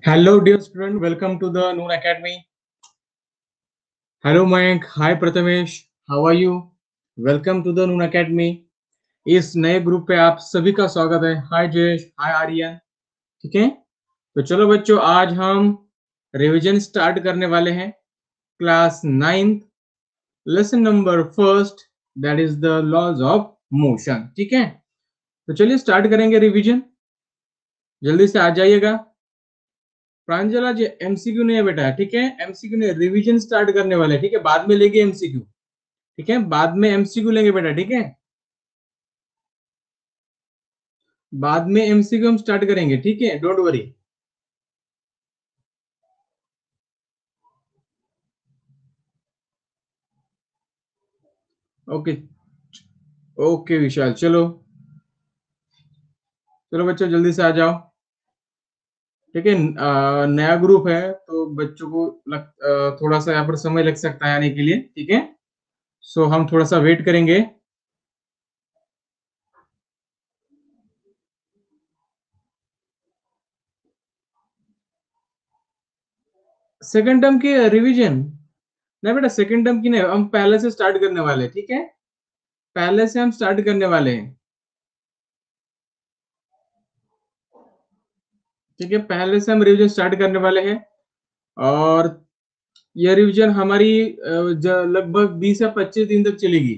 Hello, dear student. Welcome to the Noon Academy. Hello, Mayank. Hi, Prathamesh. How are you? Welcome to the Noon Academy. इस नए group पे आप सभी का स्वागत है. हाय जयेश, हाय आर्यन. ठीक है, तो चलो बच्चों, आज हम रिवीजन स्टार्ट करने वाले हैं. Class 9th lesson number first, that is the laws of motion. ठीक है, तो चलिए स्टार्ट करेंगे रिवीजन. जल्दी से आ जाइएगा. प्रांजल आज एमसीक्यू नहीं है बेटा. ठीक है, एमसीक्यू नहीं, रिवीजन स्टार्ट करने वाले. ठीक है, बाद में लेंगे एमसीक्यू. ठीक है, बाद में एमसीक्यू लेंगे बेटा. ठीक है, बाद में एमसीक्यू हम स्टार्ट करेंगे. ठीक है, don't worry. Okay okay Vishal, चलो चलो बच्चों जल्दी से आ जाओ. ठीक है, नया ग्रुप है तो बच्चों को थोड़ा सा यहाँ पर समय लग सकता है आने के लिए. ठीक है, सो हम थोड़ा सा वेट करेंगे. सेकंड टर्म की रिवीजन नहीं बेटा, सेकंड टर्म की नहीं, हम पहले से स्टार्ट करने वाले. ठीक है, पहले से हम स्टार्ट करने वाले हैं. ठीक है, पहले से हम रिवीजन स्टार्ट करने वाले हैं. और यह रिवीजन हमारी लगभग 20 या 25 दिन तक चलेगी.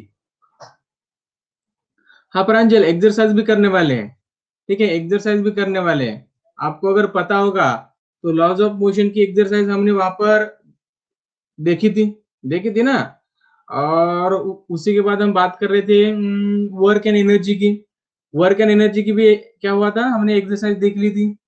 हाँ प्रांजल, एक्सरसाइज भी करने वाले हैं. ठीक है, एक्सरसाइज भी करने वाले हैं. आपको अगर पता होगा तो लॉज ऑफ मोशन की एक्सरसाइज हमने वहां पर देखी थी ना. और उसी के बाद हम बात कर रहे थे वर्क एंड एनर्जी की. वर्क एंड एनर्जी की भी क्या हुआ था, हमने एक्सरसाइज देख ली थी.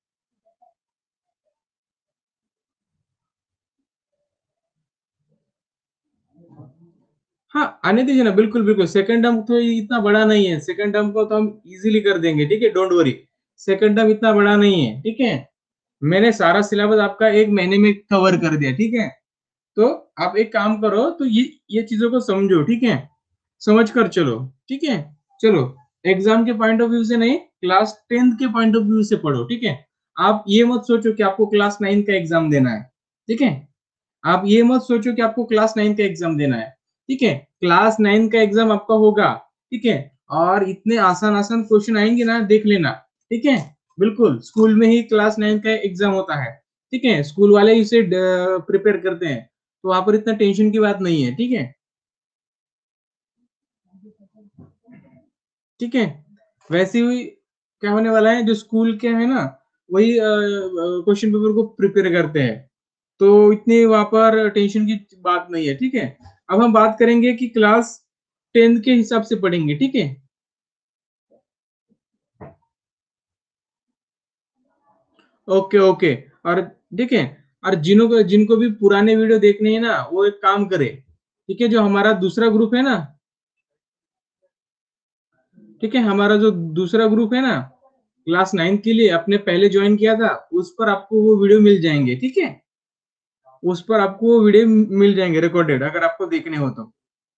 हाँ, आने दीजिए ना, बिल्कुल बिल्कुल. सेकंड टर्म तो इतना बड़ा नहीं है. सेकंड टर्म को तो हम इजीली कर देंगे. ठीक है, डोंट वरी. सेकंड टर्म इतना बड़ा नहीं है. ठीक है, मैंने सारा सिलेबस आपका एक महीने में कवर कर दिया. ठीक है, तो आप एक काम करो, तो ये चीजों को समझो. ठीक है, समझ कर चलो. ठीक है, चलो. एग्जाम के पॉइंट ऑफ व्यू से नहीं, क्लास 10th के पॉइंट ऑफ व्यू से पढ़ो. ठीक है, आप ये मत सोचो कि आपको क्लास 9 का एग्जाम देना है. ठीक है, आप ये मत सोचो कि आपको क्लास 9 का एग्जाम देना है. ठीक है, क्लास 9 का एग्जाम आपका होगा. ठीक है, और इतने आसान आसान क्वेश्चन आएंगे ना, देख लेना. ठीक है, बिल्कुल स्कूल में ही क्लास 9 का एग्जाम होता है. ठीक है, स्कूल वाले इसे प्रिपेयर करते हैं, तो वहां पर इतना टेंशन की बात नहीं है. ठीक है, ठीक है. वैसे ही क्या होने वाला है, जो स्कूल के है ना, वही क्वेश्चन पेपर को प्रिपेयर करते हैं, तो इतनी वहां पर टेंशन की बात नहीं है. ठीक है, अब हम बात करेंगे कि क्लास 10th के हिसाब से पढ़ेंगे. ठीक है, ओके ओके. और देखें, और जिनको भी पुराने वीडियो देखने हैं ना, वो एक काम करे. ठीक है, जो हमारा दूसरा ग्रुप है ना, ठीक है, हमारा जो दूसरा ग्रुप है ना, क्लास 9 के लिए अपने पहले ज्वाइन किया था, उस पर आपको वो वीडियो मिल जाएंगे. ठीक है, उस पर आपको वो वीडियो मिल जाएंगे रिकॉर्डेड, अगर आपको देखने हो तो.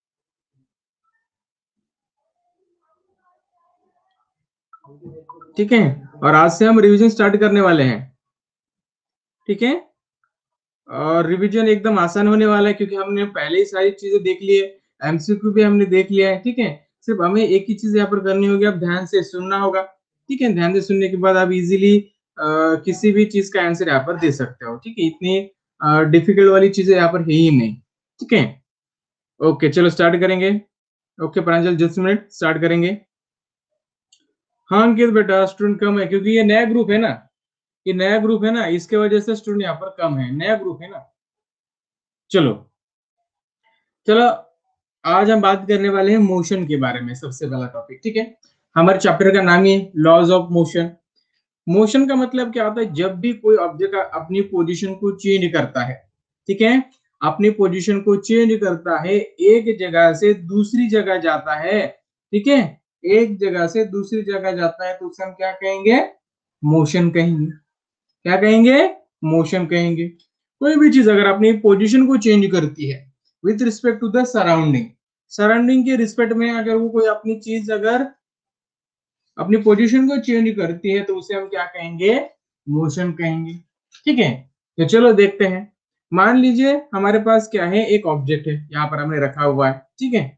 ठीक है, और आज से हम रिवीजन स्टार्ट करने वाले हैं. ठीक है, और रिवीजन एकदम आसान होने वाला है, क्योंकि हमने पहले ही सारी चीजें देख ली है. एमसीक्यू भी हमने देख लिया है. ठीक है, सिर्फ हमें एक ही चीज यहाँ पर करनी होगी, अब ध्यान से सुनना होगा. ठीक है, ध्यान से सुनने के बाद आप इजीली किसी भी चीज का आंसर यहाँ पर दे सकते हो. ठीक है, इतनी डिफिकल्ट वाली चीजें यहाँ पर है ही नहीं. ठीक है, ओके चलो स्टार्ट करेंगे. Okay Pranjal, just minute, start करेंगे. हाँ अंकित बेटा, स्टूडेंट कम है क्योंकि ये नया ग्रुप है ना. ये नया ग्रुप है ना, इसके वजह से स्टूडेंट यहाँ पर कम है. नया ग्रुप है ना. चलो चलो, आज हम बात करने वाले हैं मोशन के बारे में. सबसे पहला टॉपिक, ठीक है, हमारे चैप्टर का नाम ही है लॉज ऑफ मोशन. मोशन का मतलब क्या होता है, जब भी कोई ऑब्जेक्ट अपनी पोजीशन को चेंज करता है. ठीक है, अपनी पोजीशन को चेंज करता है, एक जगह से दूसरी जगह जाता है. ठीक है, एक जगह से दूसरी जगह जाता है, तो उसे हम क्या कहेंगे, मोशन कहेंगे. क्या कहेंगे, मोशन कहेंगे. कोई भी चीज अगर अपनी पोजीशन को चेंज करती है with respect to the surrounding, surrounding के रिस्पेक्ट में अगर वो कोई अपनी चीज अगर अपनी पोजीशन को चेंज करती है, तो उसे हम क्या कहेंगे, मोशन कहेंगे. ठीक है, तो चलो देखते हैं। मान लीजिए हमारे पास क्या है, एक ऑब्जेक्ट है यहाँ पर हमने रखा हुआ है, ठीक है।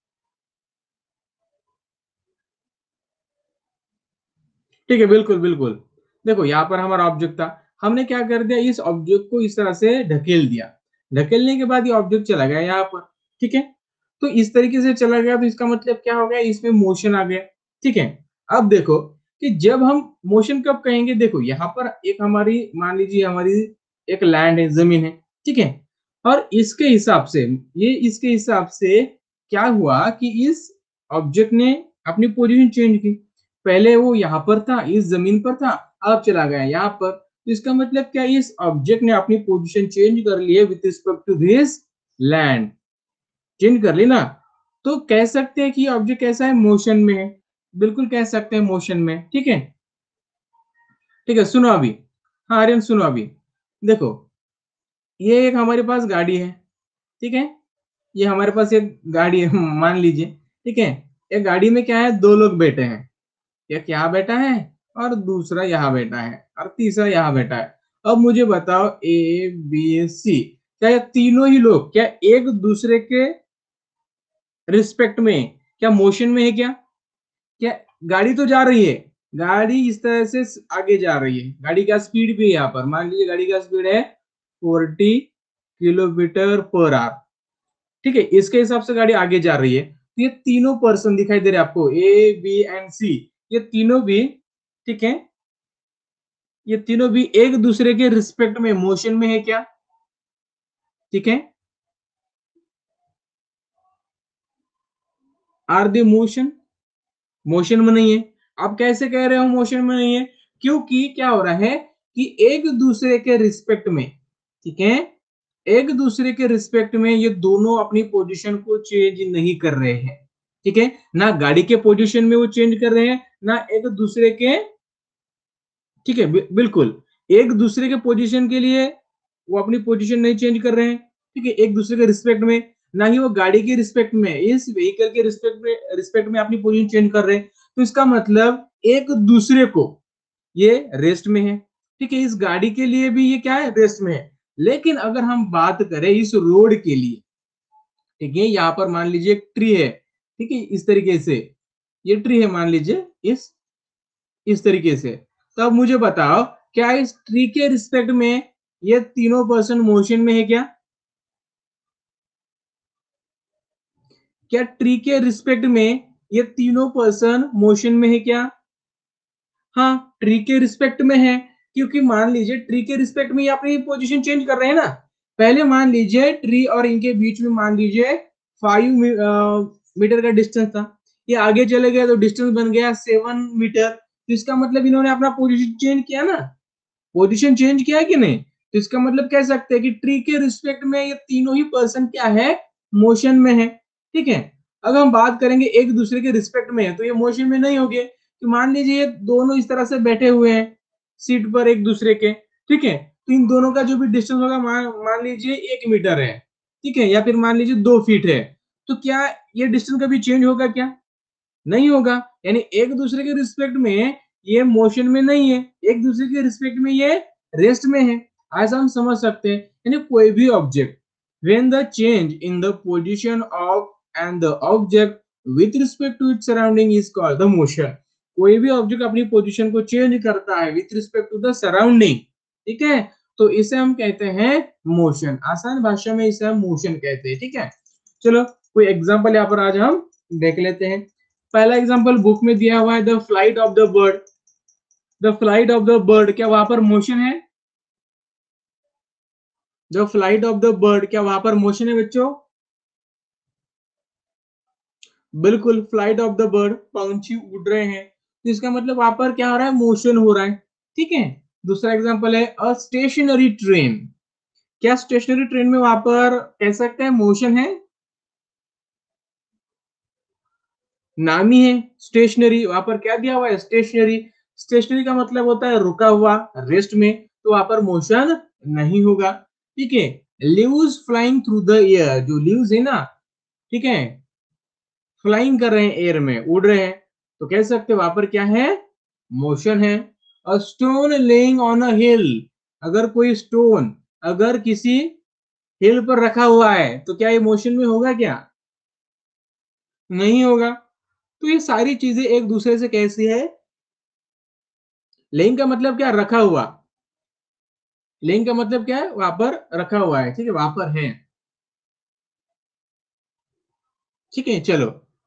ठीक है, बिल्कुल बिल्कुल। देखो यहाँ पर हमारा ऑब्जेक्ट था, हमने क्या कर दिया, इस ऑब्जेक्ट को इस तरह से ढकेल दिया। ढकेलने के बाद ये ऑब्जेक्ट चला गया यहाँ पर, ठीक है। तो इस तरीके से चला गया, तो इसका मतलब क्या हो गया, इसमें मोशन आ गया, ठीक है। अब देखो कि जब हम मोशन कब कहेंगे, देखो यहाँ पर एक हमारी, मान लीजिए हमारी एक लैंड है, जमीन है, ठीक है। और इसके हिसाब से, ये इसके हिसाब से क्या हुआ कि इस ऑब्जेक्ट ने अपनी पोजीशन चेंज की। पहले वो यहाँ पर था, इस जमीन पर था, अब चला गया यहाँ पर। तो इसका मतलब क्या, इस ऑब्जेक्ट ने अपनी पोजीशन चेंज कर ली है with respect to this land, change कर ली ना। तो कह सकते हैं कि ऑब्जेक्ट कैसा है, मोशन में है। बिल्कुल कह सकते हैं मोशन में, ठीक है। ठीक है, सुनो अभी। हाँ आर्यन सुनो अभी। देखो ये एक हमारे पास गाड़ी है, ठीक है। ये हमारे पास एक गाड़ी है मान लीजिए, ठीक है। एक गाड़ी में क्या है, दो लोग बैठे हैं, एक यहाँ बैठा है और दूसरा यहाँ बैठा है और तीसरा यहाँ बैठा है। अब मुझे बताओ, ए बी सी, क्या ये तीनों ही लोग क्या एक दूसरे के रिस्पेक्ट में क्या मोशन में है क्या? क्या गाड़ी तो जा रही है, गाड़ी इस तरह से आगे जा रही है, गाड़ी का स्पीड भी है यहाँ पर, मान लीजिए गाड़ी का स्पीड है 40 किलोमीटर पर आवर, ठीक है। इसके हिसाब से गाड़ी आगे जा रही है। तो ये तीनों पर्सन दिखाई दे रहे हैं आपको, ए बी एंड सी, ये तीनों भी, ठीक है, ये तीनों भी एक दूसरे के रिस्पेक्ट में मोशन में है क्या? ठीक है, आर दी मोशन, मोशन में नहीं है। आप कैसे कह रहे हो मोशन में नहीं है? क्योंकि क्या हो रहा है कि एक दूसरे के रिस्पेक्ट में, ठीक है, एक दूसरे के रिस्पेक्ट में ये दोनों अपनी पोजीशन को चेंज नहीं कर रहे हैं, ठीक है। ना गाड़ी के पोजीशन में वो चेंज कर रहे हैं, ना एक दूसरे के, ठीक है, बिल्कुल एक दूसरे के पोजीशन के लिए वो अपनी पोजीशन नहीं चेंज कर रहे हैं, ठीक है, एक दूसरे के रिस्पेक्ट में। ना ही वो गाड़ी के रिस्पेक्ट में, इस व्हीकल के रिस्पेक्ट में अपनी पोजीशन चेंज कर रहे हैं। तो इसका मतलब एक दूसरे को ये रेस्ट में है, ठीक है। इस गाड़ी के लिए भी ये क्या है, रेस्ट में है। लेकिन अगर हम बात करें इस रोड के लिए, ठीक है, यहाँ पर मान लीजिए एक ट्री है, ठीक है, इस तरीके से ये ट्री है मान लीजिए, इस तरीके से। तो अब मुझे बताओ, क्या इस ट्री के रिस्पेक्ट में ये तीनों पर्सन मोशन में है क्या? क्या ट्री के रिस्पेक्ट में ये तीनों पर्सन मोशन में है क्या? हाँ, ट्री के रिस्पेक्ट में है, क्योंकि मान लीजिए ट्री के रिस्पेक्ट में ये अपनी पोजीशन चेंज कर रहे हैं ना। पहले मान लीजिए ट्री और इनके बीच में मान लीजिए 5 मीटर का डिस्टेंस था, ये आगे चले गए तो डिस्टेंस बन गया 7 मीटर। तो इसका मतलब इन्होंने अपना पोजीशन चेंज किया ना, पोजीशन चेंज किया है कि नहीं? तो इसका मतलब कह सकते हैं कि ट्री के रिस्पेक्ट में ये तीनों ही पर्सन क्या है, मोशन में है, ठीक है। अगर हम बात करेंगे एक दूसरे के रिस्पेक्ट में है, तो ये मोशन में नहीं होंगे। तो मान लीजिए ये दोनों इस तरह से बैठे हुए हैं सीट पर एक दूसरे के, ठीक है। तो इन दोनों का जो भी डिस्टेंस होगा, मान लीजिए 1 मीटर है, ठीक है, या फिर मान लीजिए 2 फीट है। तो क्या ये डिस्टेंस कभी चेंज होगा क्या? नहीं होगा। यानी एक दूसरे के रिस्पेक्ट में ये मोशन में नहीं है, एक दूसरे के रिस्पेक्ट में ये रेस्ट में है। ऐसा हम समझ सकते हैं। यानी कोई भी object, when the change in the position of and the object with respect to its surrounding is called the motion। कोई भी ऑब्जेक्ट अपनी पोजीशन को चेंज करता है with respect to the surrounding, ठीक है, तो इसे हम कहते हैं मोशन। आसान भाषा में इसे हम मोशन कहते हैं, ठीक है। चलो कोई एग्जांपल यहाँ पर आज हम देख लेते हैं। पहला एग्जांपल बुक में दिया हुआ है, the flight of the bird. The flight of the bird, क्या वहां पर मोशन है? The flight of the bird, क्या वहां पर मोशन है बच्चों? बिल्कुल, फ्लाइट ऑफ द बर्ड, पंछी उड़ रहे हैं, तो इसका मतलब वहां पर क्या हो रहा है, मोशन हो रहा है, ठीक है। दूसरा एग्जांपल है अ स्टेशनरी ट्रेन। क्या स्टेशनरी ट्रेन में वहां पर कह सकते हैं मोशन है? नाम ही है स्टेशनरी, वहां पर क्या दिया हुआ है, स्टेशनरी। स्टेशनरी का मतलब होता है रुका हुआ, रेस्ट में, तो वहां पर मोशन नहीं होगा, ठीक है। Leaves flying through the air, जो लीव्स है ना, ठीक है, फ्लाइंग कर रहे हैं, एयर में उड़ रहे हैं, तो कह सकते हैं वहां पर क्या है, मोशन है। A stone laying on a hill, अगर कोई स्टोन अगर किसी हिल पर रखा हुआ है तो क्या ये मोशन में होगा क्या? नहीं होगा। तो ये सारी चीजें एक दूसरे से कैसी है? लिंक का मतलब क्या? रखा हुआ। लिंक का मतलब क्या है? वहां पर रखा हुआ है, ठीक है, वहां पर है। ठीक है, चलो।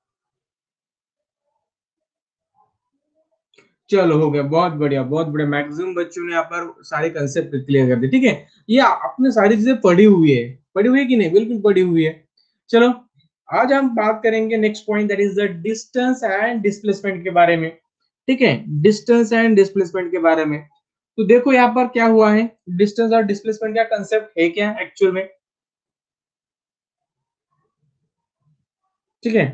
चलो हो गया, बहुत बढ़िया, बहुत बढ़िया। मैक्सिमम बच्चों ने यहाँ पर सारे कंसेप्ट क्लियर कर दिए, ठीक है। ये आपने सारी चीजें पढ़ी हुई है कि नहीं? बिल्कुल पढ़ी हुई है। चलो, आज हम बात करेंगे next point, that is the distance and displacement के बारे में। ठीक है, डिस्टेंस एंड डिस्प्लेसमेंट के बारे में। तो देखो यहाँ पर क्या हुआ है, डिस्टेंस और डिस्प्लेसमेंट का कंसेप्ट है क्या एक्चुअल में? ठीक है,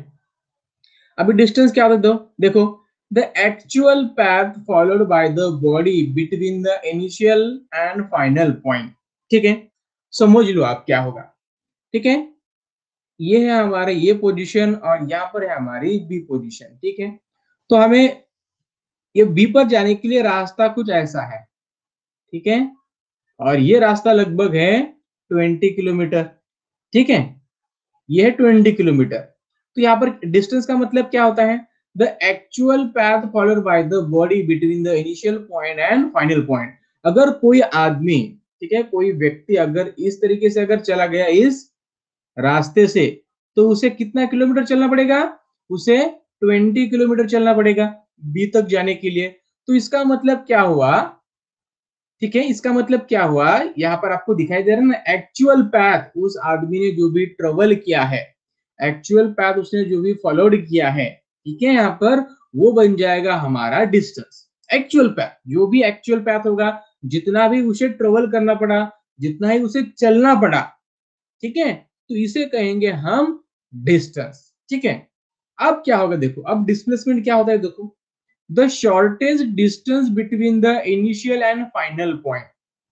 अभी डिस्टेंस क्या होता है? देखो, the actual path followed by the body between the initial and final point. ठीक है, समझ लो आप क्या होगा। ठीक है, ये है हमारे ये पोजीशन और यहाँ पर है हमारी बी पोजीशन। ठीक है, तो हमें ये बी पर जाने के लिए रास्ता कुछ ऐसा है। ठीक है, और ये रास्ता लगभग है 20 किलोमीटर। ठीक है, ये है 20 किलोमीटर। तो यहाँ पर डिस्टेंस का मतलब क्या होता है? The actual path followed by the body between the initial point and final point. अगर कोई आदमी, ठीक है, कोई व्यक्ति अगर इस तरीके से अगर चला गया इस रास्ते से, तो उसे कितना किलोमीटर चलना पड़ेगा? उसे 20 किलोमीटर चलना पड़ेगा बी तक जाने के लिए। तो इसका मतलब क्या हुआ? ठीक है, इसका मतलब क्या हुआ? यहाँ पर आपको दिखाई दे रहा है ना, एक्चुअल पाथ उस आदमी ने जो भी ट्रेवल किया है, एक्चुअल पाथ उसने जो भी फॉलोड किया है, ठीक है, यहाँ पर वो बन जाएगा हमारा डिस्टेंस। एक्चुअल पाथ, जो भी एक्चुअल पाथ होगा, जितना भी उसे ट्रेवल करना पड़ा, जितना ही उसे चलना पड़ा, ठीक है, तो इसे कहेंगे हम डिस्टेंस। ठीक है, अब क्या होगा देखो, अब डिस्प्लेसमेंट क्या होता है देखो, the shortage distance between the initial and final point.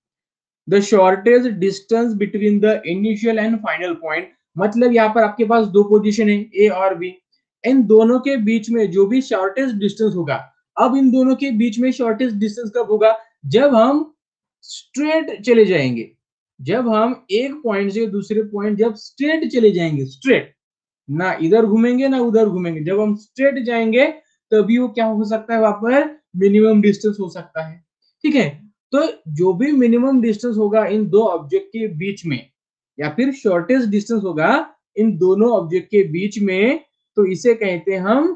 The shortage distance between the initial and final point, मतलब यहाँ पर आपके पास दो पोजीशन है ए और बी, इन दोनों के बीच में जो भी शॉर्टेज डिस्टेंस होगा। अब इन दोनों के बीच में शॉर्टेज डिस्टेंस कब होगा? जब हम स्ट्रेट चले जाएंगे, जब हम एक पॉइंट से दूसरे पॉइंट जब स्ट्रेट चले जाएंगे, स्ट्रेट, ना इधर घूमेंगे ना उधर घूमेंगे, जब हम स्ट्रेट जाएंगे तभी वो क्या हो सकता है, वहां पर मिनिमम डिस्टेंस हो सकता है। ठीक है, तो जो भी मिनिमम डिस्टेंस होगा इन दो ऑब्जेक्ट के बीच में, या फिर शॉर्टेस्ट डिस्टेंस होगा इन दोनों ऑब्जेक्ट के बीच में, तो इसे कहते हैं हम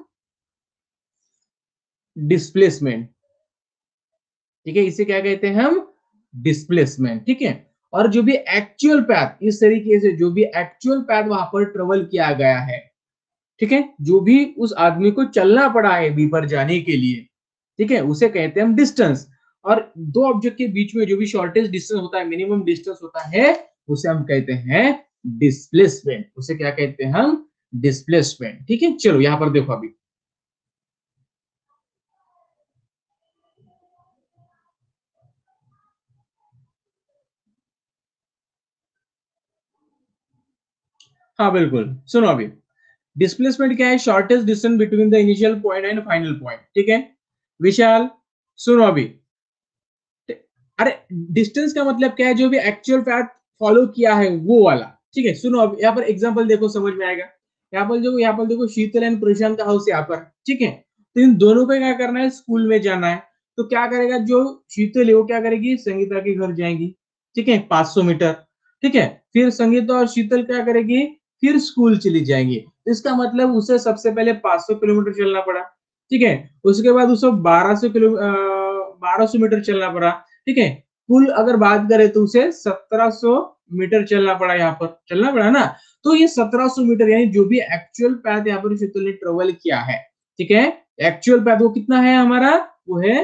डिस्प्लेसमेंट। ठीक है, इसे क्या कहते हैं हम? डिस्प्लेसमेंट। ठीक है, और जो भी एक्चुअल पाथ, इस तरीके से जो भी एक्चुअल पाथ वहां पर ट्रेवल किया गया है, ठीक है, जो भी उस आदमी को चलना पड़ा है बी पर जाने के लिए, ठीक है, उसे कहते हैं हम डिस्टेंस। और दो ऑब्जेक्ट के बीच में जो भी शॉर्टेस्ट डिस्टेंस होता है, मिनिमम डिस्टेंस होता है, उसे हम कहते हैं डिस्प्लेसमेंट। उसे क्या कहते हैं हम? डिस्प्लेसमेंट। ठीक है, चलो यहां पर देखो अभी। हाँ बिल्कुल, सुनो अभी। डिस्प्लेसमेंट क्या है? Shortest distance between the initial point and final point. ठीक है, विशाल सुनो अभी। अरे, डिस्टेंस का मतलब क्या है? जो भी एक्चुअल पाथ फॉलो किया है वो वाला। ठीक है, सुनो अब यहाँ पर एग्जांपल देखो, समझ में आएगा। यहाँ पर देखो शीतल एंड प्रशांत का हाउस यहाँ पर। ठीक है, तो इन दोनों को क्या करना है? स्कूल में जाना है। तो क्या करेगा, जो शीतल है वो क्या करेगी? संगीता के घर जाएगी। ठीक है, 500 मीटर। ठीक है, फिर संगीता और शीतल क्या करेगी? फिर स्कूल चली जाएंगी। इसका मतलब उसे सबसे पहले 500 किलोमीटर चलना पड़ा। ठीक है, उसके बाद उसे 1200 मीटर चलना पड़ा। ठीक है, कुल अगर बात करें तो उसे 1700 मीटर चलना पड़ा, यहाँ पर चलना पड़ा ना। तो ये 1700 मीटर यानी जो भी एक्चुअल पाथ यहाँ पर शीतल ने ट्रेवल किया है, ठीक है, एक्चुअल पाथ वो कितना है हमारा? वो है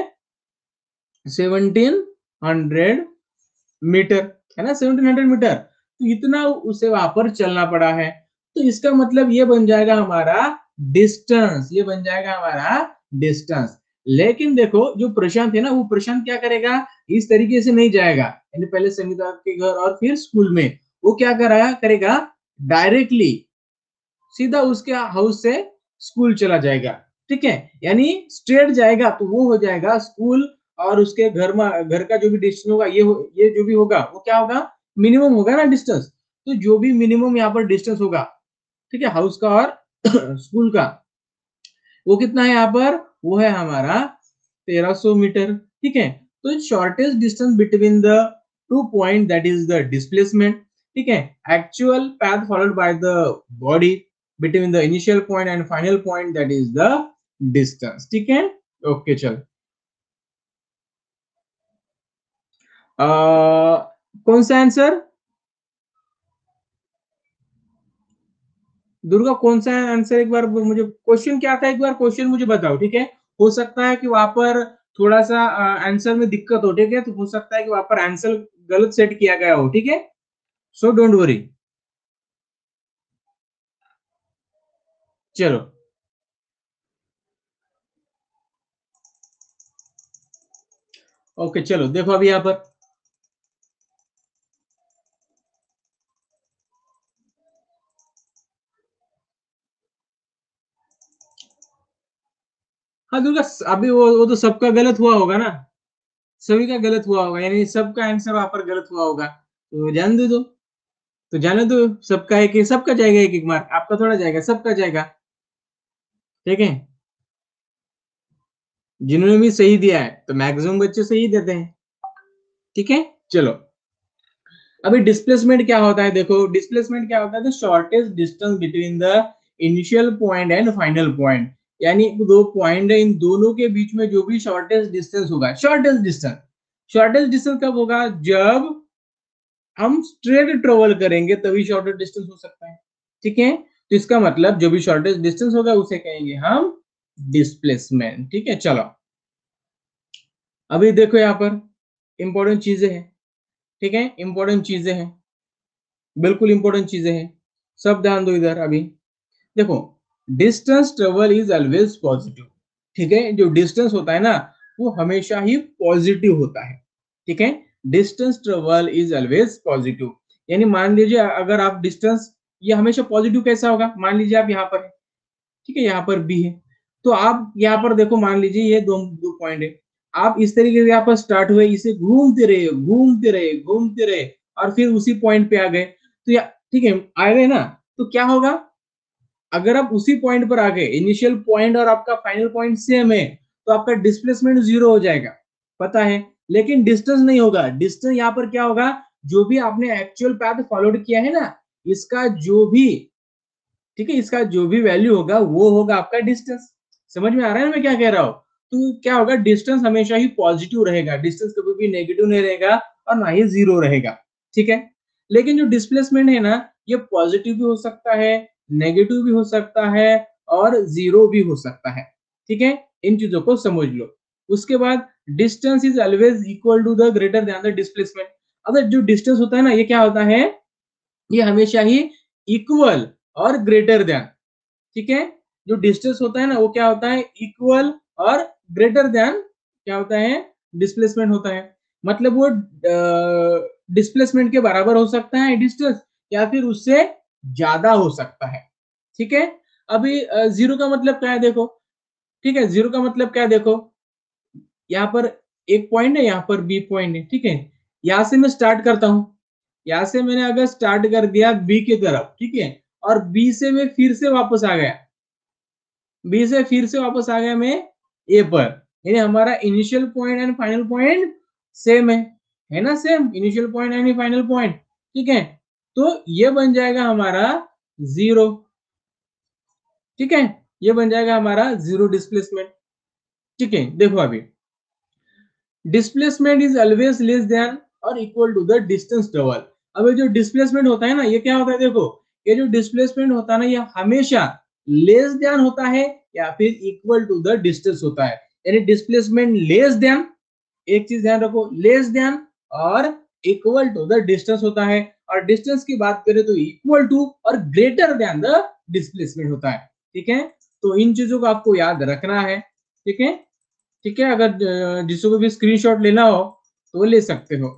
1700 मीटर, है ना, 1700 मीटर। तो इतना उसे वहां पर चलना पड़ा है। तो इसका मतलब ये बन जाएगा हमारा डिस्टेंस, ये बन जाएगा हमारा डिस्टेंस। लेकिन देखो, जो प्रशांत है ना, वो प्रशांत क्या करेगा? इस तरीके से नहीं जाएगा, यानी पहले संगीता के घर और फिर स्कूल में। वो क्या करेगा? डायरेक्टली सीधा उसके हाउस से स्कूल चला जाएगा। ठीक है, यानी स्ट्रेट जाएगा तो वो हो जाएगा स्कूल, और उसके घर का जो भी डिस्टेंस होगा ये जो भी होगा वो क्या होगा, मिनिमम होगा ना डिस्टेंस। तो जो भी मिनिमम यहाँ पर डिस्टेंस होगा, ठीक है, हाउस का और स्कूल का, वो कितना है यहाँ पर, वो है हमारा 1300 मीटर। ठीक है, तो shortest distance between the two point that is the displacement. ठीक है, actual path followed by the body between the initial point and final point that is the distance. ठीक है, ओके चल। कौन सा आंसर, दुर्गा कौन सा आंसर, एक बार मुझे क्वेश्चन क्या था, एक बार क्वेश्चन मुझे बताओ। ठीक है, हो सकता है कि वहां पर थोड़ा सा आंसर में दिक्कत हो, ठीक है, तो हो सकता है कि वहां पर आंसर गलत सेट किया गया हो। ठीक है, सो डोंट वरी। चलो ओके, चलो देखो अभी यहाँ पर, हाँ दुर्गा, अभी वो तो सबका गलत हुआ होगा ना, सभी का गलत हुआ होगा, यानी सबका आंसर वहां पर गलत हुआ होगा, तो जान दो, तो जाने दो। सबका है कि सबका जाएगा एक एक मार्क, आपका थोड़ा जाएगा, सबका जाएगा। ठीक है, जिन्होंने भी सही दिया है तो मैक्सिमम बच्चे सही देते हैं। ठीक है, चलो अभी डिस्प्लेसमेंट क्या होता है, देखो डिस्प्लेसमेंट क्या होता है, the shortest distance between the initial point and final point, यानी दो पॉइंट है, इन दोनों के बीच में जो भी शॉर्टेस्ट डिस्टेंस होगा, शॉर्टेस्ट डिस्टेंस, शॉर्टेस्ट डिस्टेंस कब होगा, जब हम स्ट्रेट ट्रेवल करेंगे तभी शॉर्टेस्ट डिस्टेंस हो सकता है। ठीक है, तो इसका मतलब जो भी शॉर्टेस्ट डिस्टेंस होगा उसे कहेंगे हम डिस्प्लेसमेंट। ठीक है, चलो अभी देखो यहाँ पर इंपॉर्टेंट चीजें हैं। ठीक है, इंपॉर्टेंट चीजें हैं, बिल्कुल इंपॉर्टेंट चीजें हैं, सब ध्यान दो इधर अभी। देखो, distance travel is always positive. ठीक है, जो डिस्टेंस होता है ना वो हमेशा ही पॉजिटिव होता है। ठीक है, distance travel is always positive, यानी मान लीजिए अगर आप डिस्टेंस, ये हमेशा पॉजिटिव कैसा होगा, मान लीजिए आप यहाँ पर है, ठीक है, यहाँ पर बी है, तो आप यहाँ पर देखो, मान लीजिए ये दो दो पॉइंट है, आप इस तरीके से यहाँ पर स्टार्ट हुए, इसे घूमते रहे घूमते रहे घूमते रहे और फिर उसी पॉइंट पे आ गए, तो या ठीक है आ गए ना, तो क्या होगा, अगर आप उसी पॉइंट पर आ गए, इनिशियल पॉइंट और आपका फाइनल पॉइंट सेम है, तो आपका डिस्प्लेसमेंट जीरो हो जाएगा, पता है। लेकिन डिस्टेंस नहीं होगा, डिस्टेंस यहाँ पर क्या होगा, जो भी आपने एक्चुअल पाथ फॉलोड किया है ना, इसका जो भी, ठीक है, इसका जो भी वैल्यू होगा वो होगा आपका डिस्टेंस। समझ में आ रहा है मैं क्या कह रहा हूँ, तो क्या होगा, डिस्टेंस हमेशा ही पॉजिटिव रहेगा, डिस्टेंस कभी भी नेगेटिव नहीं रहेगा और ना ही जीरो रहेगा। ठीक है, लेकिन जो डिस्प्लेसमेंट है ना, ये पॉजिटिव भी हो सकता है, नेगेटिव भी हो सकता है और जीरो भी हो सकता है। ठीक है, इन चीजों को समझ लो। उसके बाद distance is always equal to the greater than the displacement. अगर जो डिस्टेंस होता है ना, ये क्या होता है, ये हमेशा ही इक्वल और ग्रेटर देन, ठीक है, जो डिस्टेंस होता है ना वो क्या होता है, इक्वल और ग्रेटर देन क्या होता है, डिस्प्लेसमेंट होता है। मतलब वो डिस्प्लेसमेंट के बराबर हो सकता है डिस्टेंस, या फिर उससे ज्यादा हो सकता है। ठीक है, अभी जीरो का मतलब क्या है देखो, ठीक है, जीरो का मतलब क्या है देखो, यहाँ पर एक पॉइंट है, यहाँ पर बी पॉइंट है, ठीक है, यहाँ से मैं स्टार्ट करता हूँ, यहाँ से मैंने अगर स्टार्ट कर दिया बी की तरफ, ठीक है, और बी से मैं फिर से वापस आ गया, बी से फिर से वापस आ गया मैं ए पर, यानी हमारा initial point and final point same है ना, same initial point and final point. ठीक है, तो ये बन जाएगा हमारा जीरो। ठीक है, ये बन जाएगा हमारा जीरो डिस्प्लेसमेंट। ठीक है, देखो अभी displacement is always less than और equal to the distance travel. अब ये जो डिस्प्लेसमेंट होता है ना, ये क्या होता है देखो, ये जो डिस्प्लेसमेंट होता है ना, ये हमेशा लेस देन होता है या फिर इक्वल टू द डिस्टेंस होता है, यानी डिस्प्लेसमेंट लेस देन, एक चीज ध्यान रखो, लेस देन और इक्वल टू द डिस्टेंस होता है, और डिस्टेंस की बात करें तो इक्वल टू और ग्रेटर देन द डिस्प्लेसमेंट होता है। ठीक है, तो इन चीजों को आपको याद रखना है। ठीक है, ठीक है, अगर जिसको भी स्क्रीनशॉट लेना हो तो ले सकते हो।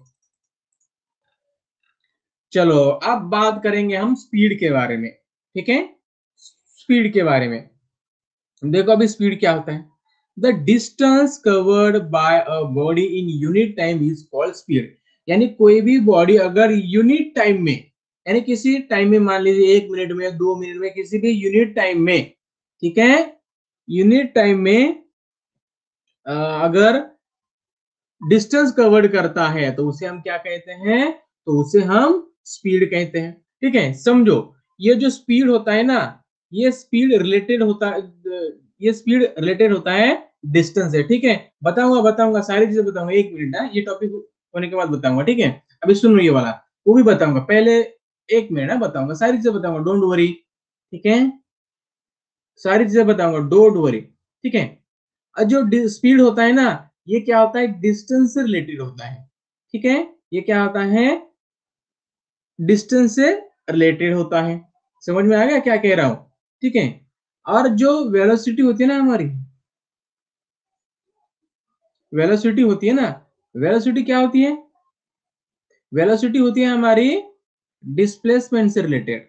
चलो अब बात करेंगे हम स्पीड के बारे में। ठीक है, स्पीड के बारे में देखो, अभी स्पीड क्या होता है, the distance covered by a body in unit time is called speed. यानी कोई भी बॉडी अगर यूनिट टाइम में, यानी किसी टाइम में, मान लीजिए 1 मिनट में, 2 मिनट में, किसी भी यूनिट टाइम में, ठीक है, यूनिट टाइम में अगर डिस्टेंस कवर्ड करता है तो उसे हम क्या कहते हैं? तो उसे हम स्पीड कहते हैं। ठीक है, समझो, ये जो स्पीड होता है ना, ये स्पीड रिलेटेड होता है, ये स्पीड रिलेटेड होता है डिस्टेंस है। ठीक है, बताऊंगा बताऊंगा, सारी चीजें बताऊंगा, 1 मिनट ना, ये टॉपिक होने के बाद बताऊंगा। ठीक है, अभी सुन लो ये वाला, वो भी बताऊंगा, पहले 1 मिनट ना, बताऊंगा, सारी चीजें बताऊंगा, डोंट वरी। ठीक है, सारी चीजें बताऊंगा, डोंट वरी। ठीक है, और जो स्पीड होता है ना, ये क्या होता है? डिस्टेंस से रिलेटेड होता है। ठीक है, ये क्या होता है? डिस्टेंस से रिलेटेड होता है। समझ में आ गया क्या कह रहा हूं? ठीक है, और जो वेलोसिटी होती है ना हमारी, वेलोसिटी होती है ना, वेलोसिटी क्या होती है? वेलोसिटी होती है हमारी डिस्प्लेसमेंट से रिलेटेड।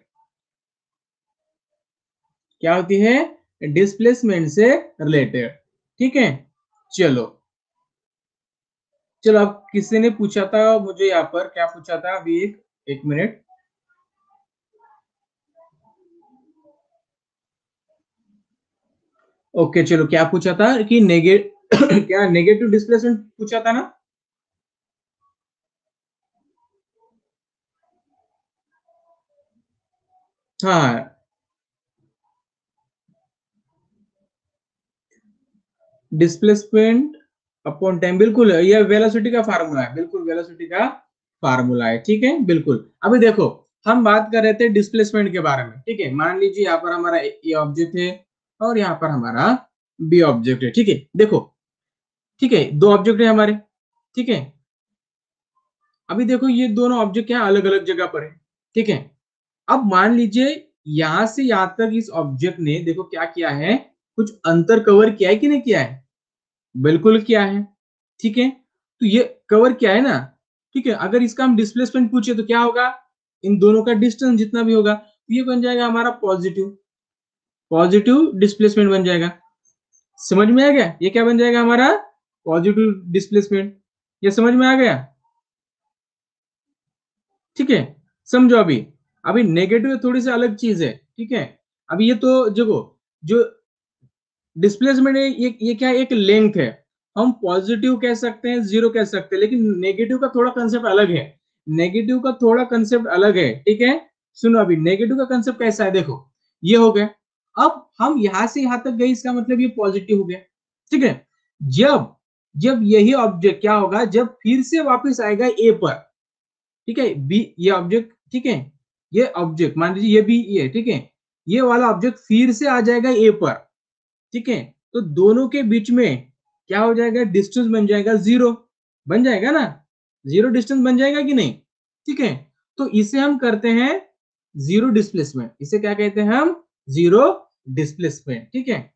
क्या होती है? डिस्प्लेसमेंट से रिलेटेड। ठीक है, चलो चलो, अब किसी ने पूछा था मुझे, यहाँ पर क्या पूछा था अभी, एक एक मिनट। ओके चलो, क्या पूछा था कि क्या नेगेटिव डिस्प्लेसमेंट पूछा था ना? हाँ, डिस्प्लेसमेंट अपॉन टाइम, बिल्कुल ये वेलोसिटी का फार्मूला है, बिल्कुल वेलोसिटी का फार्मूला है। ठीक है, बिल्कुल। अभी देखो, हम बात कर रहे थे डिस्प्लेसमेंट के बारे में। ठीक है, मान लीजिए यहाँ पर हमारा ए ऑब्जेक्ट है और यहाँ पर हमारा बी ऑब्जेक्ट है। ठीक है, देखो, ठीक है, दो ऑब्जेक्ट है हमारे। ठीक है, अभी देखो, ये दोनों ऑब्जेक्ट क्या अलग अलग जगह पर है। ठीक है, अब मान लीजिए यहां से यहां तक इस ऑब्जेक्ट ने देखो क्या किया है, कुछ अंतर कवर किया है कि नहीं किया है? बिल्कुल किया है। ठीक है, तो ये कवर किया है ना। ठीक है, अगर इसका हम डिस्प्लेसमेंट पूछे तो क्या होगा? इन दोनों का डिस्टेंस जितना भी होगा, तो ये बन जाएगा हमारा पॉजिटिव, पॉजिटिव डिस्प्लेसमेंट बन जाएगा। समझ में आ गया? ये क्या बन जाएगा हमारा? Positive displacement. ये समझ में आ गया? ठीक है, समझो, अभी अभी नेगेटिव थोड़ी सी अलग चीज है। ठीक है, अभी ये तो देखो, जो डिस्प्लेसमेंट है, ये क्या, एक लेंथ है। हम पॉजिटिव कह सकते हैं, जीरो कह सकते हैं, लेकिन नेगेटिव का थोड़ा कंसेप्ट अलग है। नेगेटिव का थोड़ा कंसेप्ट अलग है। ठीक है, सुनो, अभी नेगेटिव का कंसेप्ट कैसा है, देखो, ये हो गया। अब हम यहां से यहां तक गए, इसका मतलब ये पॉजिटिव हो गया। ठीक है, जब जब यही ऑब्जेक्ट क्या होगा, जब फिर से वापस आएगा ए पर, ठीक है, बी, ये ऑब्जेक्ट, ठीक है, ये ऑब्जेक्ट मान लीजिए ये बी, ये, ठीक है, ये वाला ऑब्जेक्ट फिर से आ जाएगा ए पर। ठीक है, तो दोनों के बीच में क्या हो जाएगा? डिस्टेंस बन जाएगा जीरो, बन जाएगा ना, जीरो डिस्टेंस बन जाएगा कि नहीं? ठीक है, तो इसे हम करते हैं जीरो डिस्प्लेसमेंट। इसे क्या कहते हैं हम? Zero displacement. ठीक है,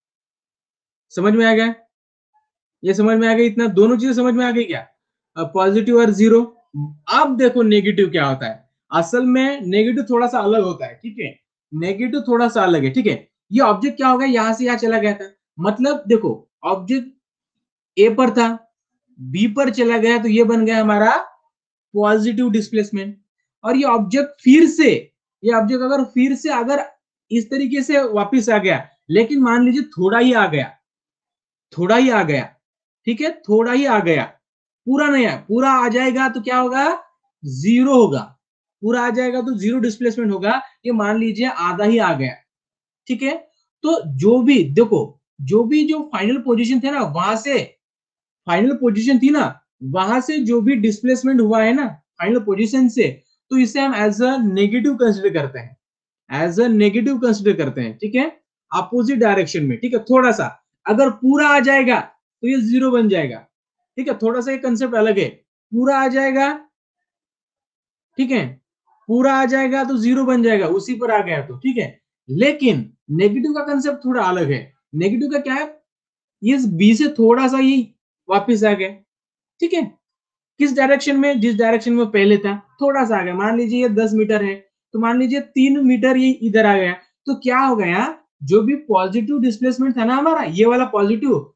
समझ में आ गया? ये समझ में आ गई? इतना दोनों चीजें समझ में आ गई क्या? पॉजिटिव और जीरो। अब देखो नेगेटिव क्या होता है। असल में नेगेटिव थोड़ा सा अलग होता है। ठीक है, नेगेटिव थोड़ा सा अलग है। ठीक है, ये ऑब्जेक्ट क्या होगा, यहां से यहां चला गया था, मतलब देखो, ऑब्जेक्ट ए पर था, बी पर चला गया, तो ये बन गया हमारा पॉजिटिव डिस्प्लेसमेंट। और ये ऑब्जेक्ट फिर से, ये ऑब्जेक्ट अगर फिर से अगर इस तरीके से वापस आ गया, लेकिन मान लीजिए थोड़ा ही आ गया, थोड़ा ही आ गया, ठीक है, थोड़ा ही आ गया, पूरा नहीं आया, पूरा आ जाएगा तो क्या होगा? जीरो होगा। पूरा आ जाएगा तो जीरो डिस्प्लेसमेंट होगा। ये मान लीजिए आधा ही आ गया। ठीक है, तो जो भी देखो, जो फाइनल पोजीशन थे ना, वहां से फाइनल पोजीशन थी ना, वहां से जो भी डिस्प्लेसमेंट हुआ है ना फाइनल पोजीशन से, तो इसे हम एज अ नेगेटिव कंसिडर करते हैं, एज अ नेगेटिव कंसिडर करते हैं। ठीक है, अपोजिट डायरेक्शन में। ठीक है, थोड़ा सा अगर पूरा आ जाएगा तो ये जीरो बन जाएगा। ठीक है, थोड़ा सा ये कंसेप्ट अलग है। पूरा आ जाएगा, ठीक है, पूरा आ जाएगा तो जीरो बन जाएगा, उसी पर आ गया तो। ठीक है, लेकिन नेगेटिव का कंसेप्ट थोड़ा अलग है। नेगेटिव का क्या है? ये बी से थोड़ा सा ही वापिस आ गया। ठीक है, किस डायरेक्शन में? जिस डायरेक्शन में पहले था, थोड़ा सा आ गया। मान लीजिए ये 10 मीटर है, तो मान लीजिए 3 मीटर ये इधर आ गया, तो क्या हो गया? जो भी पॉजिटिव डिस्प्लेसमेंट था ना हमारा, ये वाला पॉजिटिव,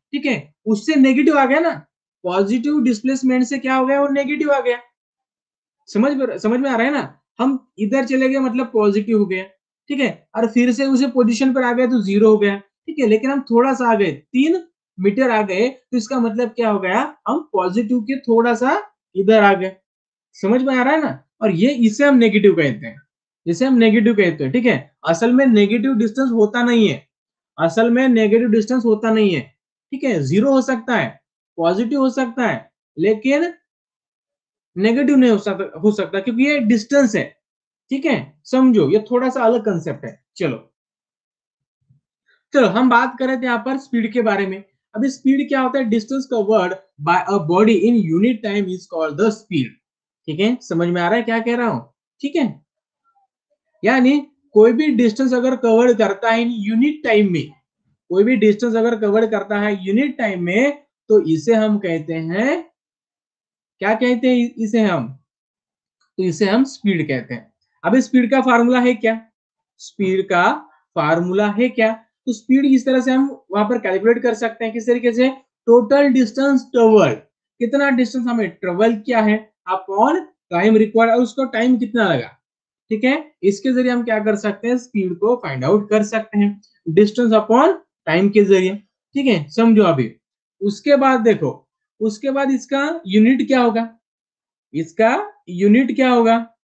ठीक है, उससे नेगेटिव आ गया ना, पॉजिटिव डिस्प्लेसमेंट से क्या हो गया, वो नेगेटिव आ गया। समझ में आ रहा है ना, हम इधर चले गए मतलब पॉजिटिव हो गया, ठीक है, और फिर से उसे पोजीशन पर आ गए तो जीरो हो गया, ठीक है, लेकिन हम थोड़ा सा आ गए, 3 मीटर आ गए, तो इसका मतलब क्या हो गया, हम पॉजिटिव के थोड़ा सा इधर आ गए। समझ में आ रहा है ना, और ये इसे हम नेगेटिव कहते हैं, इसे हम नेगेटिव कहते हैं, ठीक है। असल में नेगेटिव डिस्टेंस होता नहीं है, असल में नेगेटिव डिस्टेंस होता नहीं है, ठीक है, जीरो हो सकता है, पॉजिटिव हो सकता है, लेकिन नेगेटिव नहीं हो सकता क्योंकि ये डिस्टेंस है, ठीक है। समझो ये थोड़ा सा अलग कंसेप्ट है। चलो चलो हम बात कर रहे थे यहाँ पर स्पीड के बारे में। अभी स्पीड क्या होता है, distance covered by a body in unit time is called the speed. ठीक है, समझ में आ रहा है क्या कह रहा हूं, ठीक है। यानी कोई भी डिस्टेंस अगर कवर करता है इन यूनिट टाइम में, कोई भी डिस्टेंस अगर कवर करता है यूनिट टाइम में, तो इसे हम कहते हैं, क्या कहते हैं इसे हम, तो इसे हम स्पीड कहते हैं। अब स्पीड का फार्मूला है क्या, स्पीड का फार्मूला है क्या, तो स्पीड इस तरह से हम वहां पर कैलकुलेट कर सकते हैं, किस तरीके से, टोटल डिस्टेंस ट्रेवल, कितना डिस्टेंस हमें ट्रेवल किया है अपॉन टाइम रिक्वायर्ड, और उसको टाइम कितना लगा, ठीक है। इसके जरिए हम क्या कर सकते हैं, स्पीड को फाइंड आउट कर सकते हैं, डिस्टेंस अपॉन टाइम के जरिए, ठीक है। समझो अभी, उसके बाद देखो, उसके बाद इसका यूनिट क्या होगा, इसका यूनिट क्या होगा,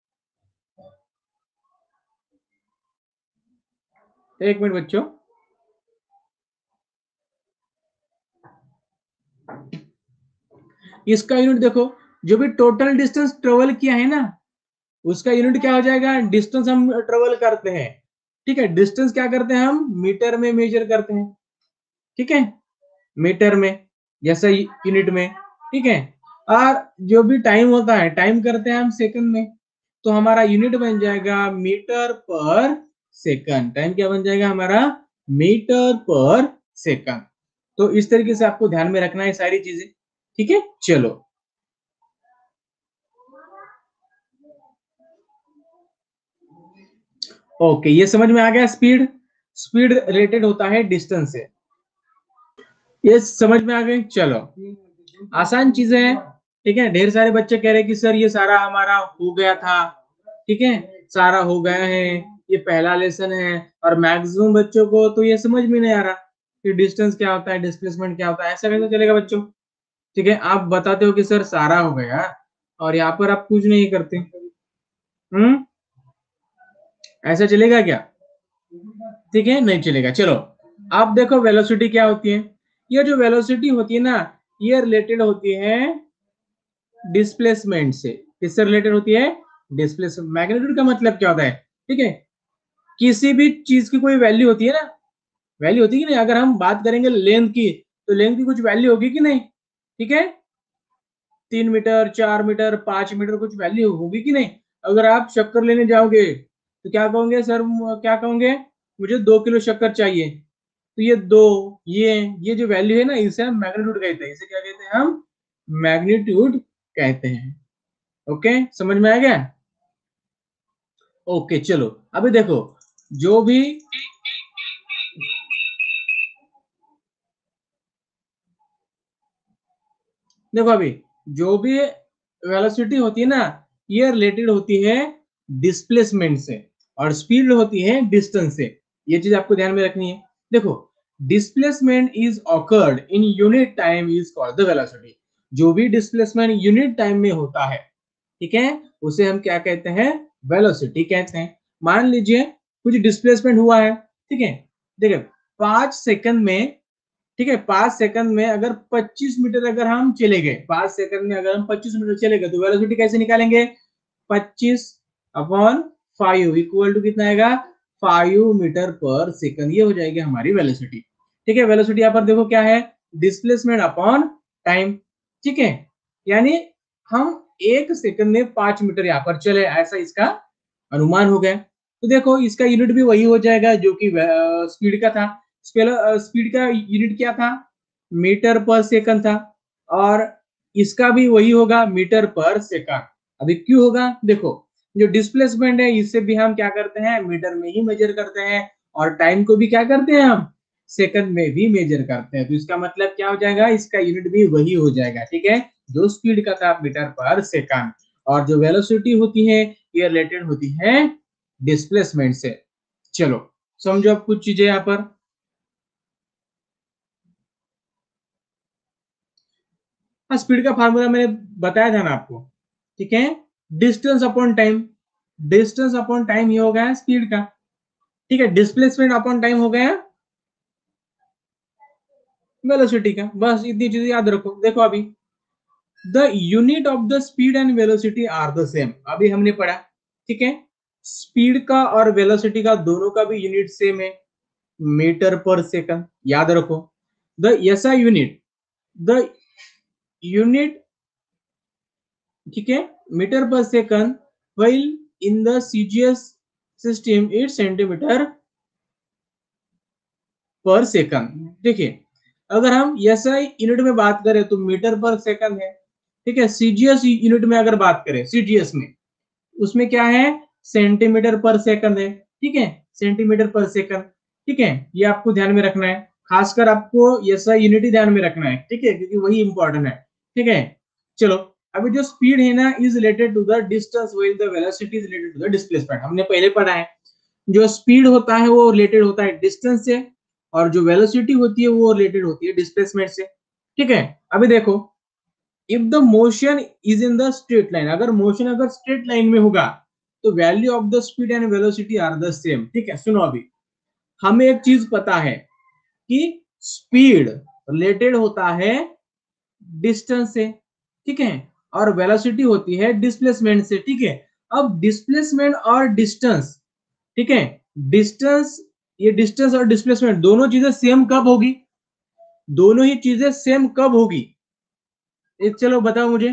एक मिनट बच्चों, इसका यूनिट देखो, जो भी टोटल डिस्टेंस ट्रेवल किया है ना, उसका यूनिट क्या हो जाएगा, डिस्टेंस हम ट्रेवल करते हैं, ठीक है, डिस्टेंस क्या करते हैं हम मीटर में मेजर करते हैं, ठीक है, मीटर में, जैसे यूनिट में, ठीक है। और जो भी टाइम होता है, टाइम करते हैं हम सेकंड में, तो हमारा यूनिट बन जाएगा मीटर पर सेकंड, टाइम क्या बन जाएगा हमारा, मीटर पर सेकंड। तो इस तरीके से आपको ध्यान में रखना है सारी चीजें, ठीक है। चलो ओके, ये समझ में आ गया, स्पीड, स्पीड रिलेटेड होता है डिस्टेंस से, ये समझ में आ गई। चलो आसान चीजें हैं, ठीक है। ढेर सारे बच्चे कह रहे हैं कि सर ये सारा हमारा हो गया था, ठीक है, सारा हो गया है, ये पहला लेसन है, और मैक्सिमम बच्चों को तो ये समझ में नहीं आ रहा कि डिस्टेंस क्या होता है, डिस्प्लेसमेंट क्या होता है, ऐसा कैसे चलेगा बच्चों, ठीक है। आप बताते हो कि सर सारा हो गया, और यहाँ पर आप कुछ नहीं करते, ऐसा चलेगा क्या, ठीक है, नहीं चलेगा। चलो आप देखो वेलोसिटी क्या होती है, ये जो वेलोसिटी होती है ना, ये रिलेटेड होती है डिस्प्लेसमेंट से, किससे रिलेटेड होती है, डिस्प्लेसमेंट। मैग्नीट्यूड का मतलब क्या होता है, ठीक है, किसी भी चीज की कोई वैल्यू होती है ना, वैल्यू होती है कि नहीं, अगर हम बात करेंगे लेंथ की, तो लेंथ की कुछ वैल्यू होगी कि नहीं, ठीक है, 3 मीटर, 4 मीटर, 5 मीटर, कुछ वैल्यू होगी कि नहीं। अगर आप शक्कर लेने जाओगे तो क्या कहोगे, सर क्या कहोगे, मुझे 2 किलो शक्कर चाहिए, तो ये दो, ये जो वैल्यू है ना, इसे हम मैग्नीट्यूड कहते हैं, इसे क्या कहते हैं हम, मैग्नीट्यूड कहते हैं। ओके, समझ में आ गया। ओके चलो अभी देखो, जो भी, देखो अभी जो भी वेलोसिटी होती है ना, ये रिलेटेड होती है डिस्प्लेसमेंट से, और स्पीड होती है डिस्टेंस से, ये चीज आपको ध्यान में रखनी है। देखो, displacement is occurred in unit time is called the velocity, जो भी डिस्प्लेसमेंट यूनिट टाइम में होता है, ठीक है, उसे हम क्या कहते हैं, वेलोसिटी कहते हैं। मान लीजिए कुछ डिस्प्लेसमेंट हुआ है, ठीक है, देखिए 5 सेकंड में, ठीक है, 5 सेकंड में अगर 25 मीटर अगर हम चले गए, 5 सेकंड में अगर हम 25 मीटर चले गए, तो वेलोसिटी कैसे निकालेंगे, 25/5 इक्वल टू कितना आएगा, 5 मीटर पर सेकंड, ये हो जाएगी हमारी वेलोसिटी, ठीक है। वेलोसिटी यहाँ पर देखो क्या है, डिस्प्लेसमेंट अपॉन टाइम, ठीक है, यानी हम 1 सेकंड में 5 मीटर यहाँ पर चले, ऐसा इसका अनुमान हो गया। तो देखो इसका यूनिट भी वही हो जाएगा जो कि स्पीड का था, स्पीड का यूनिट क्या था, मीटर पर सेकंड था, और इसका भी वही होगा, मीटर पर सेकंड। अभी क्यों होगा, देखो जो डिस्प्लेसमेंट है, इससे भी हम क्या करते हैं, मीटर में ही मेजर करते हैं, और टाइम को भी क्या करते हैं हम, सेकंड में भी मेजर करते हैं। तो इसका मतलब क्या हो जाएगा, इसका यूनिट भी वही हो जाएगा, ठीक है, जो स्पीड का था मीटर पर सेकंड। और जो वेलोसिटी होती है ये रिलेटेड होती है डिस्प्लेसमेंट से। चलो समझो अब कुछ चीजें यहाँ पर। हाँ, स्पीड का फार्मूला मैंने बताया था ना आपको, ठीक है, distance upon time. Distance upon time ये हो गया स्पीड का, ठीक है, डिस्प्लेसमेंट अपॉन टाइम हो गया वेलोसिटी का। बस इतनी चीजें याद रखो। देखो अभी the unit of the speed and velocity are the same, अभी हमने पढ़ा, ठीक है, स्पीड का और वेलोसिटी का दोनों का भी यूनिट सेम है, मीटर पर सेकंड, याद रखो। द ऐसा यूनिट, द यूनिट, ठीक है, metre per second, while in the CGS system it centimetre per second. देखिए अगर हम एसआई यूनिट में बात करें तो मीटर पर सेकंड है, ठीक है, सीजीएस यूनिट में अगर बात करें सीजीएस में, उसमें क्या है, सेंटीमीटर पर सेकंड है, ठीक है, सेंटीमीटर पर सेकंड, ठीक है, ये आपको ध्यान में रखना है, खासकर आपको एसआई यूनिट ही ध्यान में रखना है, ठीक है, क्योंकि वही इंपॉर्टेंट है, ठीक है। चलो अभी जो स्पीड है ना is related to the distance while the velocity is related to the displacement, हमने पहले पढ़ा है। जो स्पीड होता है वो रिलेटेड होता है डिस्टेंस से, और जो वेलोसिटी होती है वो रिलेटेड होती है डिस्प्लेसमेंट से, ठीक है। अभी देखो if the motion is in the straight line, अगर मोशन अगर स्ट्रेट लाइन में होगा तो value of the speed and velocity are the same, ठीक है। सुनो अभी हमें एक चीज पता है कि स्पीड रिलेटेड होता है डिस्टेंस से, ठीक है, और वेलोसिटी होती है डिस्प्लेसमेंट से, ठीक है। अब डिस्प्लेसमेंट और डिस्टेंस, ठीक है, डिस्टेंस, ये डिस्टेंस और डिस्प्लेसमेंट दोनों चीजें सेम कब होगी, दोनों ही चीजें सेम कब होगी, एक चलो बताओ मुझे,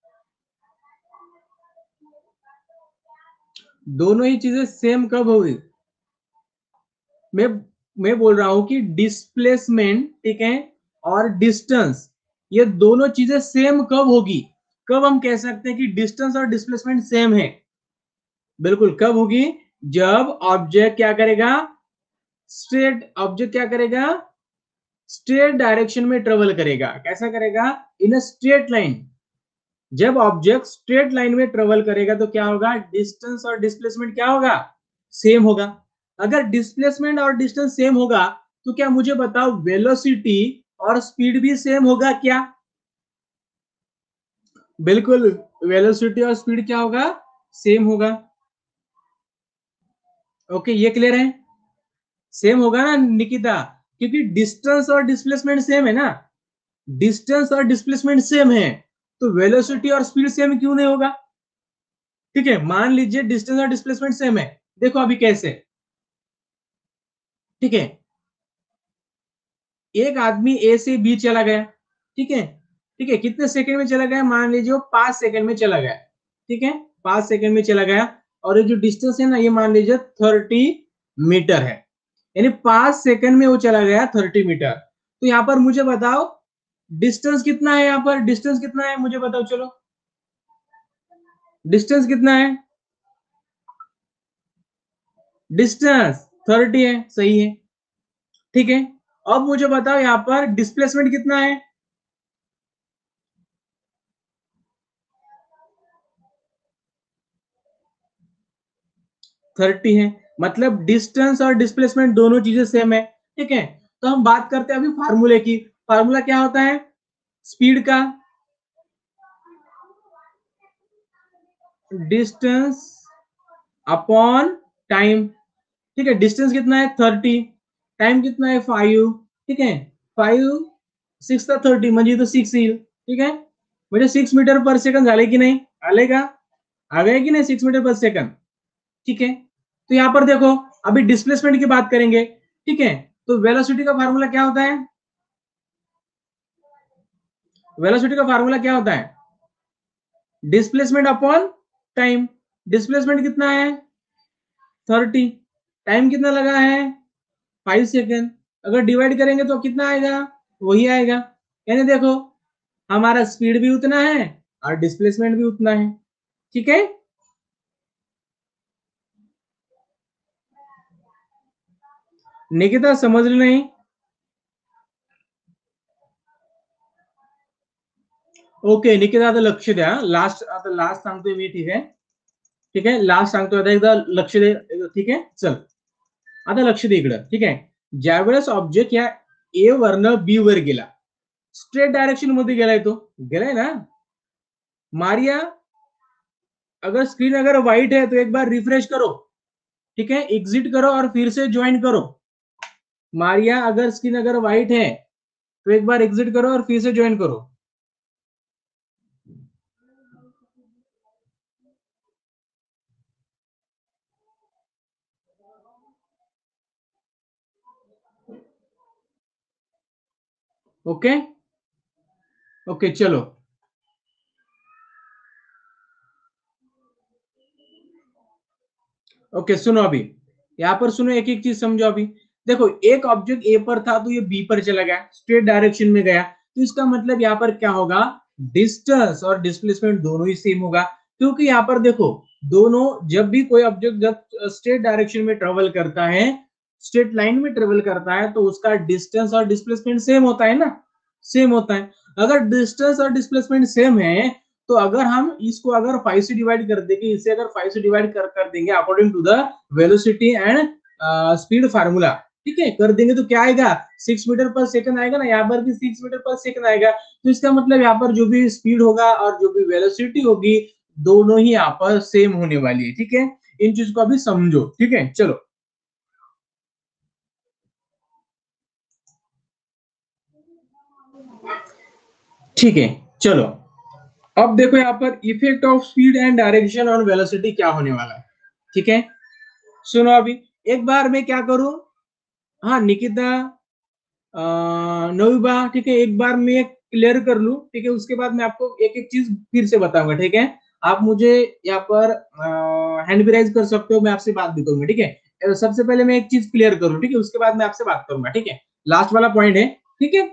दोनों ही चीजें सेम कब होगी। मैं मैं बोल रहा हूं कि डिस्प्लेसमेंट, ठीक है, और डिस्टेंस, ये दोनों चीजें सेम कब होगी, कब हम कह सकते हैं कि डिस्टेंस और डिस्प्लेसमेंट सेम है, बिल्कुल कब होगी, जब ऑब्जेक्ट क्या करेगा, स्ट्रेट ऑब्जेक्ट क्या करेगा, स्ट्रेट डायरेक्शन में ट्रेवल करेगा, कैसा करेगा, इन अ स्ट्रेट लाइन। जब ऑब्जेक्ट स्ट्रेट लाइन में ट्रेवल करेगा तो क्या होगा, डिस्टेंस और डिस्प्लेसमेंट क्या होगा, सेम होगा। अगर डिस्प्लेसमेंट और डिस्टेंस सेम होगा तो क्या मुझे बताओ वेलोसिटी और स्पीड भी सेम होगा क्या, बिल्कुल वेलोसिटी और स्पीड क्या होगा, सेम होगा। ओके ये क्लियर है, सेम होगा ना निकिता, क्योंकि डिस्टेंस और डिस्प्लेसमेंट सेम है ना, डिस्टेंस और डिस्प्लेसमेंट सेम है, तो वेलोसिटी और स्पीड सेम क्यों नहीं होगा, ठीक है। मान लीजिए डिस्टेंस और डिस्प्लेसमेंट सेम है, देखो अभी कैसे, ठीक है, एक आदमी ए से बी चला गया, ठीक है, ठीक है, कितने सेकंड में चला गया, मान लीजिए वो 5 सेकंड में चला गया, ठीक है, 5 सेकंड में चला गया, और ये जो डिस्टेंस है ना ये मान लीजिए 30 मीटर है, यानी 5 सेकंड में वो चला गया 30 मीटर। तो यहाँ पर मुझे बताओ डिस्टेंस कितना है, यहाँ पर डिस्टेंस कितना है मुझे बताओ, चलो डिस्टेंस कितना है, डिस्टेंस 30 है, सही है, ठीक है। अब मुझे बताओ यहाँ पर डिस्प्लेसमेंट कितना है, 30 है, मतलब डिस्टेंस और डिस्प्लेसमेंट दोनों चीजें सेम है, ठीक है। तो हम बात करते हैं अभी फार्मूले की, फार्मूला क्या होता है, स्पीड का डिस्टेंस अपॉन टाइम, ठीक है, डिस्टेंस कितना है 30, टाइम कितना है 5, ठीक है, 5 6 30 म्हणजे तो 6 येईल, ठीक है, म्हणजे 6 मीटर पर सेकंड झाले की नहीं, आले का, आ गए कि नहीं 6 मीटर पर सेकंड, ठीक है। तो यहां पर देखो अभी डिस्प्लेसमेंट की बात करेंगे, ठीक है, तो वेलोसिटी का फार्मूला क्या होता है, वेलोसिटी का फार्मूला क्या होता है, डिस्प्लेसमेंट अपॉन टाइम, डिस्प्लेसमेंट कितना है 30, टाइम कितना लगा है 5 सेकेंड, अगर डिवाइड करेंगे तो कितना आएगा, वही आएगा, यानी देखो हमारा स्पीड भी उतना है और डिस्प्लेसमेंट भी उतना है, ठीक है। निकिता समझ रही नहीं, ओके निकिता आता लक्ष द्या. लास्ट सांगतोय मी. ठीक आहे लास्ट सांगतोय आता एकदा लक्ष दे. ठीक आहे चल आता लक्ष दे इकडं. ठीक आहे ज्यावेळेस ऑब्जेक्ट या ए वरनं बी वर गेला स्ट्रेट डायरेक्शन मध्ये गेलाय तो गेलाय ना. मारिया अगर स्क्रीन अगर व्हाइट है तो एक बार रिफ्रेश करो. ठीक है एग्जिट करो और फिर से ज्वाइन करो. मारिया अगर स्क्रीन अगर व्हाइट है तो एक बार एग्जिट करो और फिर से ज्वाइन करो. ओके ओके चलो. ओके सुनो अभी यहां पर सुनो एक एक चीज समझो. अभी देखो एक ऑब्जेक्ट ए पर था तो ये बी पर चला गया स्ट्रेट डायरेक्शन में गया तो इसका मतलब यहाँ पर क्या होगा डिस्टेंस और डिस्प्लेसमेंट दोनों ही सेम होगा. क्योंकि यहाँ पर देखो दोनों जब भी कोई ऑब्जेक्ट जब स्ट्रेट डायरेक्शन में ट्रेवल करता है स्ट्रेट लाइन में ट्रेवल करता है तो उसका डिस्टेंस और डिस्प्लेसमेंट सेम होता है ना. सेम होता है. अगर डिस्टेंस और डिस्प्लेसमेंट सेम है तो अगर हम इसको अगर 5 से डिवाइड कर देंगे इसे अगर 5 से डिवाइड कर देंगे according to the velocity and speed formula. ठीक है कर देंगे तो क्या आएगा 6 मीटर पर सेकंड आएगा ना. यहाँ पर भी 6 मीटर पर सेकंड आएगा. तो इसका मतलब यहाँ पर जो भी स्पीड होगा और जो भी वेलोसिटी होगी दोनों ही यहाँ पर सेम होने वाली है. ठीक है इन चीज को अभी समझो. ठीक है चलो. ठीक है चलो अब देखो यहाँ पर effect of speed and direction on velocity क्या होने वाला है. ठीक है सुनो अभी एक बार मैं क्या करूं. हाँ निकिता नवीबा ठीक है एक बार मैं क्लियर कर लूं. ठीक है उसके बाद मैं आपको एक एक चीज फिर से बताऊंगा. ठीक है आप मुझे यहाँ पर हैंड भी राइज कर सकते हो. मैं आपसे बात भी करूंगा. ठीक है सबसे पहले मैं एक चीज क्लियर करूं. ठीक है उसके बाद मैं आपसे बात करूंगा. ठीक है लास्ट वाला पॉइंट है. ठीक है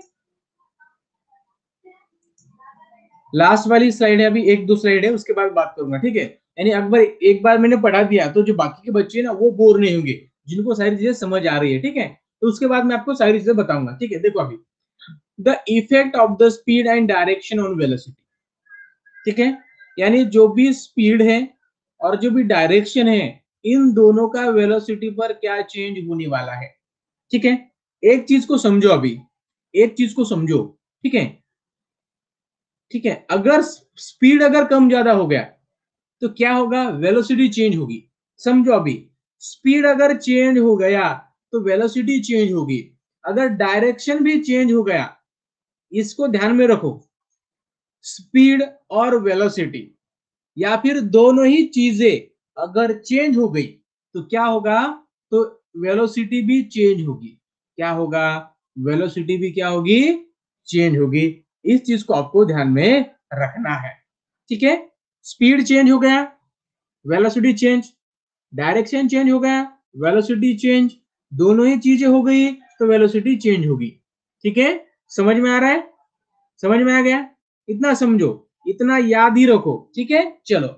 लास्ट वाली स्लाइड है अभी एक दो स्लाइड है उसके बाद बात करूंगा. ठीक है यानी अकबर एक बार मैंने पढ़ा दिया तो जो बाकी के बच्चे ना वो बोर नहीं होंगे जिनको सारी चीजें समझ आ रही है. ठीक है तो उसके बाद मैं आपको सारी चीजें बताऊंगा. ठीक है देखो अभी the effect of the speed and direction on velocity. ठीक है यानी जो भी स्पीड है और जो भी डायरेक्शन है इन दोनों का वेलोसिटी पर क्या चेंज होने वाला है. ठीक है एक चीज को समझो अभी एक चीज को समझो. ठीक है ठीक है अगर स्पीड अगर कम ज्यादा हो गया तो क्या होगा वेलोसिटी चेंज होगी. समझो अभी स्पीड अगर चेंज हो गया तो वेलोसिटी चेंज होगी. अगर डायरेक्शन भी चेंज हो गया इसको ध्यान में रखो स्पीड और वेलोसिटी या फिर दोनों ही चीजें अगर चेंज हो गई तो क्या होगा तो वेलोसिटी भी चेंज होगी. क्या होगा वेलोसिटी भी क्या होगी चेंज होगी. इस चीज को आपको ध्यान में रखना है. ठीक है स्पीड चेंज हो गया वेलोसिटी चेंज डायरेक्शन चेंज हो गया वेलोसिटी चेंज दोनों ही चीजें हो गई तो वेलोसिटी चेंज होगी. ठीक है समझ में आ रहा है. समझ में आ गया. इतना समझो इतना याद ही रखो. ठीक है चलो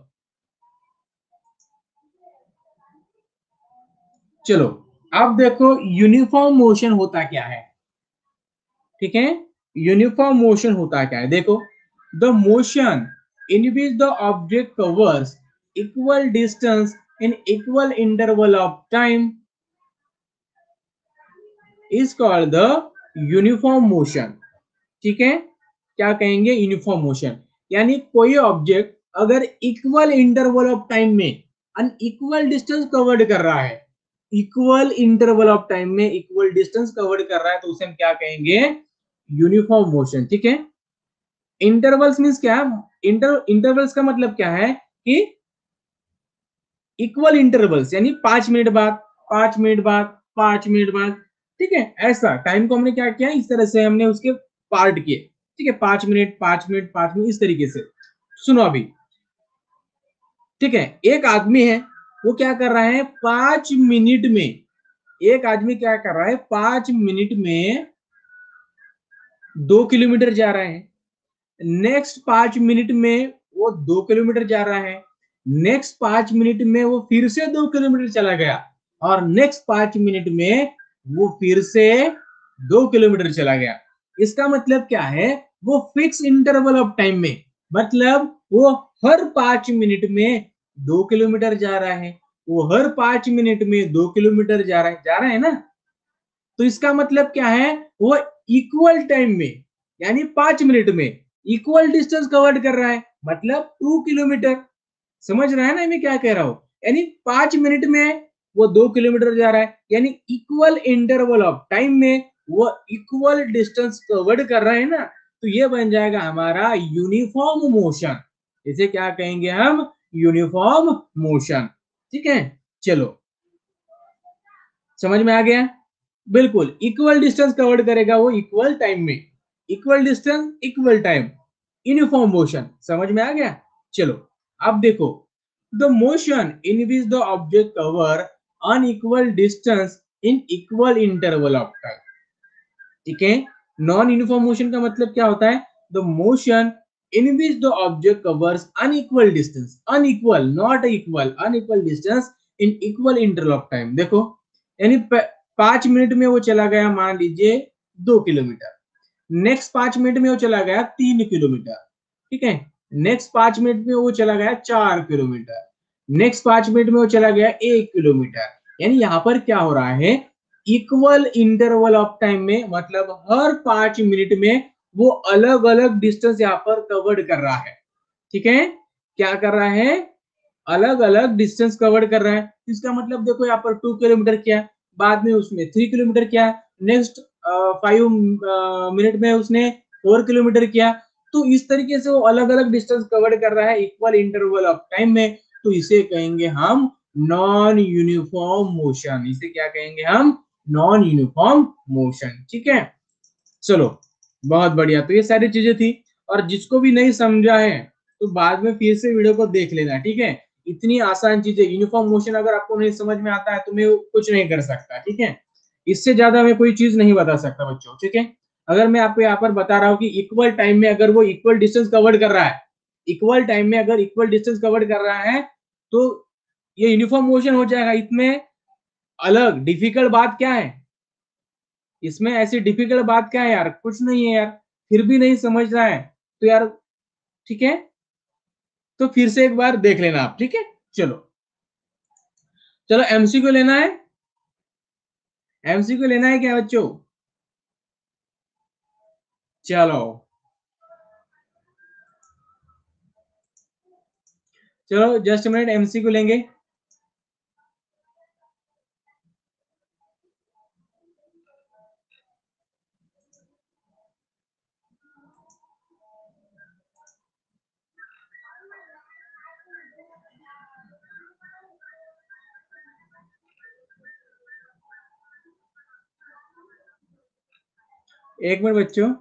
चलो अब देखो यूनिफॉर्म मोशन होता क्या है. ठीक है यूनिफॉर्म मोशन होता क्या है. देखो the motion in which the object covers equal distance in equal interval of time is called the uniform motion. ठीक है क्या कहेंगे यूनिफॉर्म मोशन. यानी कोई ऑब्जेक्ट अगर इक्वल इंटरवल ऑफ टाइम में अनइक्वल डिस्टेंस कवर्ड कर रहा है इक्वल इंटरवल ऑफ टाइम में इक्वल डिस्टेंस कवर्ड कर रहा है तो उसे हम क्या कहेंगे यूनिफॉर्म मोशन. ठीक है इंटरवल्स मींस क्या इंटरवल्स का मतलब क्या है कि इक्वल इंटरवल्स यानी 5 मिनट बाद 5 मिनट बाद 5 मिनट बाद. ठीक है ऐसा टाइम को हमने क्या किया इस तरह से हमने उसके पार्ट किए. ठीक है 5 मिनट 5 मिनट 5 मिनट इस तरीके से. सुनो अभी ठीक है एक आदमी है वो क्या कर रहा है 5 मिनट में एक आदमी क्या कर रहा है 5 मिनट में 2 किलोमीटर जा रहा है. नेक्स्ट 5 मिनट में वो 2 किलोमीटर जा रहा है. नेक्स्ट 5 मिनट में वो फिर से 2 किलोमीटर चला गया और नेक्स्ट 5 मिनट में वो फिर से 2 किलोमीटर चला गया. इसका मतलब क्या है वो फिक्स इंटरवल ऑफ टाइम में, मतलब वो हर 5 मिनट में 2 किलोमीटर जा रहा है, वो हर 5 मिनट में 2 किलोमीटर जा रहा है ना। तो इसका मतलब क्या है, वो इक्वल टाइम में यानी 5 मिनट में इक्वल डिस्टेंस कवर कर रहा है, मतलब 2 किलोमीटर। समझ रहा है ना मैं क्या कह रहा हूं, यानी 5 मिनट में वो 2 किलोमीटर जा रहा है, यानी इक्वल इंटरवल ऑफ टाइम में वो इक्वल डिस्टेंस कवर्ड कर रहा है ना। तो ये बन जाएगा हमारा यूनिफॉर्म मोशन। इसे क्या कहेंगे हम, यूनिफॉर्म मोशन। ठीक है, चलो समझ में आ गया। बिल्कुल इक्वल डिस्टेंस कवर्ड करेगा वो इक्वल टाइम में, equal distance equal time, uniform motion. समझ में आ गया। चलो अब देखो, the motion in which the object cover unequal distance in equal interval of time. ठीक है, नॉन यूनिफॉर्म मोशन का मतलब क्या होता है, the motion in which the object covers unequal distance, unequal not equal, unequal distance in equal interval of time. देखो यानी 5 minute में वो चला गया मान लीजिए 2 किलोमीटर, नेक्स्ट 5 मिनट में वो चला गया 3 किलोमीटर, ठीक है, नेक्स्ट 5 मिनट में वो चला गया 4 किलोमीटर, नेक्स्ट 5 मिनट में वो चला गया 1 किलोमीटर। यानी यहाँ पर क्या हो रहा है, इक्वल इंटरवल ऑफ टाइम में, मतलब हर 5 मिनट में वो अलग अलग डिस्टेंस यहाँ पर कवर्ड कर रहा है। ठीक है, क्या कर रहा है, अलग अलग डिस्टेंस कवर कर रहा है। इसका मतलब देखो यहाँ पर 2 किलोमीटर किया, बाद में उसने 3 किलोमीटर किया, नेक्स्ट 5 मिनट में उसने 4 किलोमीटर किया। तो इस तरीके से वो अलग अलग डिस्टेंस कवर कर रहा है इक्वल इंटरवल ऑफ टाइम में। तो इसे कहेंगे हम नॉन यूनिफॉर्म मोशन। इसे क्या कहेंगे हम, नॉन यूनिफॉर्म मोशन। ठीक है, चलो बहुत बढ़िया। तो ये सारी चीजें थी, और जिसको भी नहीं समझा है तो बाद में फिर से वीडियो को देख लेना। ठीक है, इतनी आसान चीजें, यूनिफॉर्म मोशन अगर आपको नहीं समझ में आता है तो मैं कुछ नहीं कर सकता। ठीक है, इससे ज्यादा मैं कोई चीज नहीं बता सकता बच्चों। ठीक है, अगर मैं आपको यहाँ पर बता रहा हूँ कि इक्वल टाइम में अगर वो इक्वल डिस्टेंस कवर कर रहा है, इक्वल टाइम में अगर इक्वल डिस्टेंस कवर कर रहा है तो ये यूनिफॉर्म मोशन हो जाएगा। इसमें अलग डिफिकल्ट बात क्या है, इसमें ऐसी डिफिकल्ट बात क्या है यार, कुछ नहीं है यार। फिर भी नहीं समझ रहा है तो यार, ठीक है, तो फिर से एक बार देख लेना आप। ठीक है, चलो चलो एमसीक्यू लेना है, एमसीक्यू लेना है क्या बच्चों, चलो चलो जस्ट मिनट एमसीक्यू लेंगे। एक मिनट बच्चों,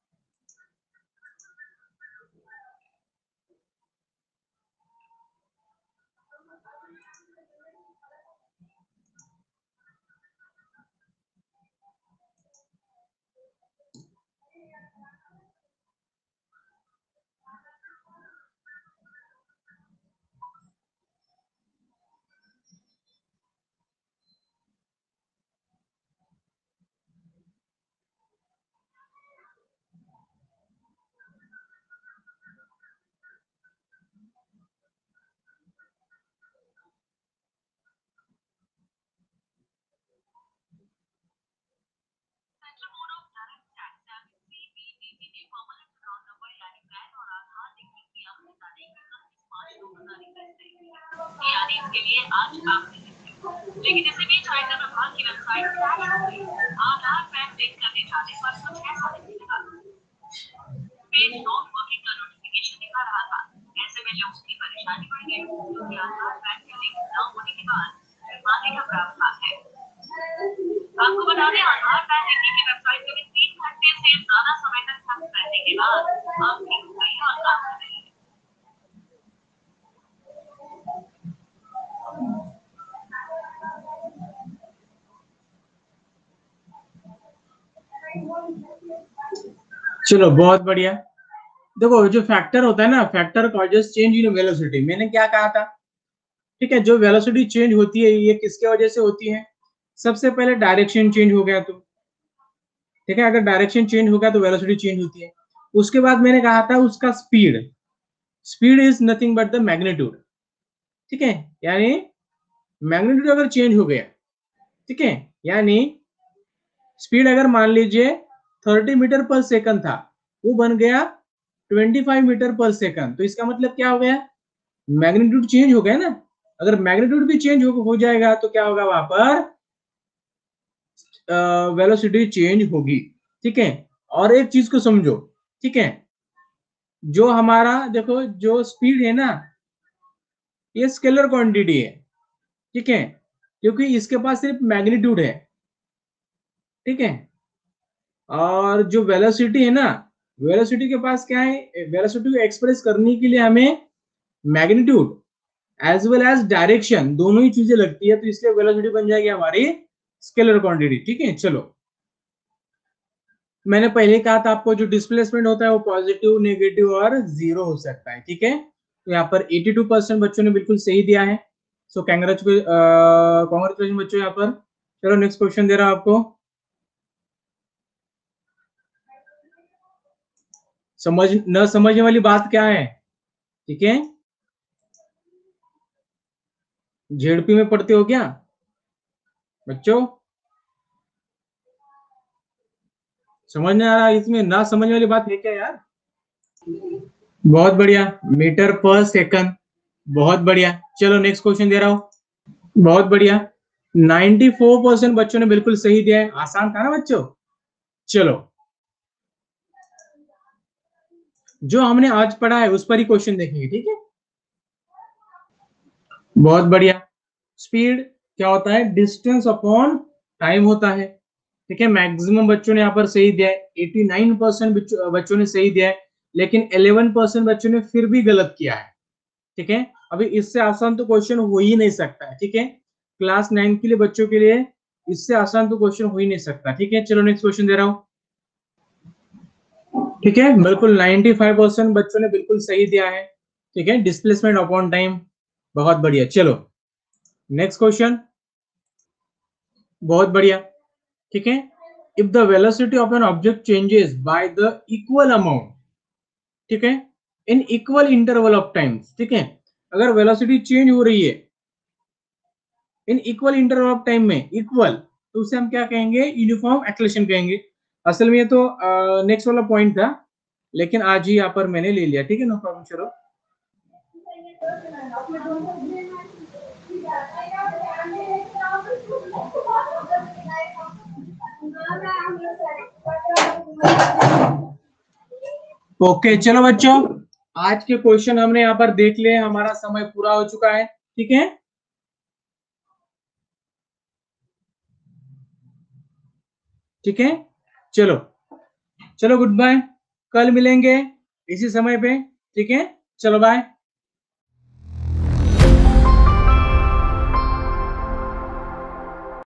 यानी इसके लिए आज आखिरी दिन है। लेकिन इसी बीच आयकर विभाग की वेबसाइट क्रैश हो गई। आधार पैन लिंक करने जाने पर कुछ ऐसा दिखने लगा, पेज नॉट वर्किंग का नोटिफिकेशन दिखा रहा था। ऐसे में लोगों की परेशानी बढ़ गई, क्योंकि आधार पैन के लिंक न होने के बाद जुर्माने का प्रावधान है। आपको बता दें, आधार पैन लिंक की वेबसाइट करीब 3 घंटे से ज्यादा समय तक ठप रहने के बाद अब ठीक हो गई और काम कर रही है। चलो बहुत बढ़िया। देखो जो फैक्टर होता है ना, factor causes change in velocity, मैंने क्या कहा था। ठीक है, जो वेलोसिटी चेंज होती है ये किसके वजह से होती है, सबसे पहले डायरेक्शन चेंज हो गया तो, ठीक है, अगर डायरेक्शन चेंज हो गया तो वेलोसिटी चेंज होती है। उसके बाद मैंने कहा था उसका speed, speed is nothing but the magnitude, ठीक है, यानी मैग्नीट्यूड अगर चेंज हो गया, ठीक है, यानी स्पीड अगर मान लीजिए 30 मीटर पर सेकंड था, वो बन गया 25 मीटर पर सेकंड, तो इसका मतलब क्या हो गया, मैग्नीट्यूड चेंज हो गया ना। अगर मैग्नीट्यूड भी चेंज हो जाएगा तो क्या होगा, वहां पर वेलोसिटी चेंज होगी, ठीक है। और एक चीज को समझो, ठीक है, जो हमारा देखो जो स्पीड है ना, ये स्केलर क्वांटिटी है, ठीक है, क्योंकि इसके पास सिर्फ मैग्नीट्यूड है, ठीक है। और जो वेलोसिटी है ना, वेलोसिटी के पास क्या है, वेलोसिटी को एक्सप्रेस करने के लिए हमें magnitude as well as direction दोनों ही चीजें लगती है, तो इसलिए वेलोसिटी बन जाएगी हमारी स्केलर क्वांटिटी, ठीक है। चलो, मैंने पहले कहा था आपको जो डिस्प्लेसमेंट होता है वो पॉजिटिव, नेगेटिव और जीरो हो सकता है, ठीक है। तो यहाँ पर 82% बच्चों ने बिल्कुल सही दिया है, सो कांग्रेचुलेशन बच्चों यहाँ पर। चलो नेक्स्ट क्वेश्चन दे रहा हूं आपको, समझ न समझने वाली बात क्या है, ठीक है, जेडपी में पढ़ते हो क्या बच्चों, समझ नहीं आ रहा, इसमें ना समझने वाली बात है क्या यार। बहुत बढ़िया, मीटर पर सेकंड, बहुत बढ़िया। चलो नेक्स्ट क्वेश्चन दे रहा हूं, बहुत बढ़िया, 94% बच्चों ने बिल्कुल सही दिया है, आसान था ना बच्चों। चलो, जो हमने आज पढ़ा है उस पर ही क्वेश्चन देखेंगे, ठीक है। बहुत बढ़िया, स्पीड क्या होता है, डिस्टेंस अपॉन टाइम होता है, ठीक है। मैक्सिमम बच्चों ने यहाँ पर सही दिया है, 89% बच्चों ने सही दिया है, लेकिन 11% बच्चों ने फिर भी गलत किया है, ठीक है। अभी इससे आसान तो क्वेश्चन हो ही नहीं सकता है, ठीक है, क्लास 9 के लिए बच्चों के लिए इससे आसान तो क्वेश्चन हो ही नहीं सकता, ठीक है। चलो नेक्स्ट क्वेश्चन दे रहा हूं, ठीक है, बिल्कुल 95% बच्चों ने बिल्कुल सही दिया है, ठीक है, डिस्प्लेसमेंट अपॉन टाइम, बहुत बढ़िया। चलो नेक्स्ट क्वेश्चन, बहुत बढ़िया, ठीक है, if the velocity of an object changes by the equal amount, ठीक है, in equal interval of times, ठीक है, अगर वेलोसिटी चेंज हो रही है in equal interval of time में, इक्वल, तो उसे हम क्या कहेंगे, यूनिफॉर्म एक्सेलरेशन कहेंगे। असल में ये तो नेक्स्ट वाला पॉइंट था, लेकिन आज ही यहाँ पर मैंने ले लिया, ठीक है, नो प्रॉब्लम। चलो ओके, चलो बच्चों, आज के क्वेश्चन हमने यहाँ पर देख लिए, हमारा समय पूरा हो चुका है, ठीक है, ठीक है। चलो, चलो गुड बाय, कल मिलेंगे इसी समय पे, ठीक है, चलो बाय।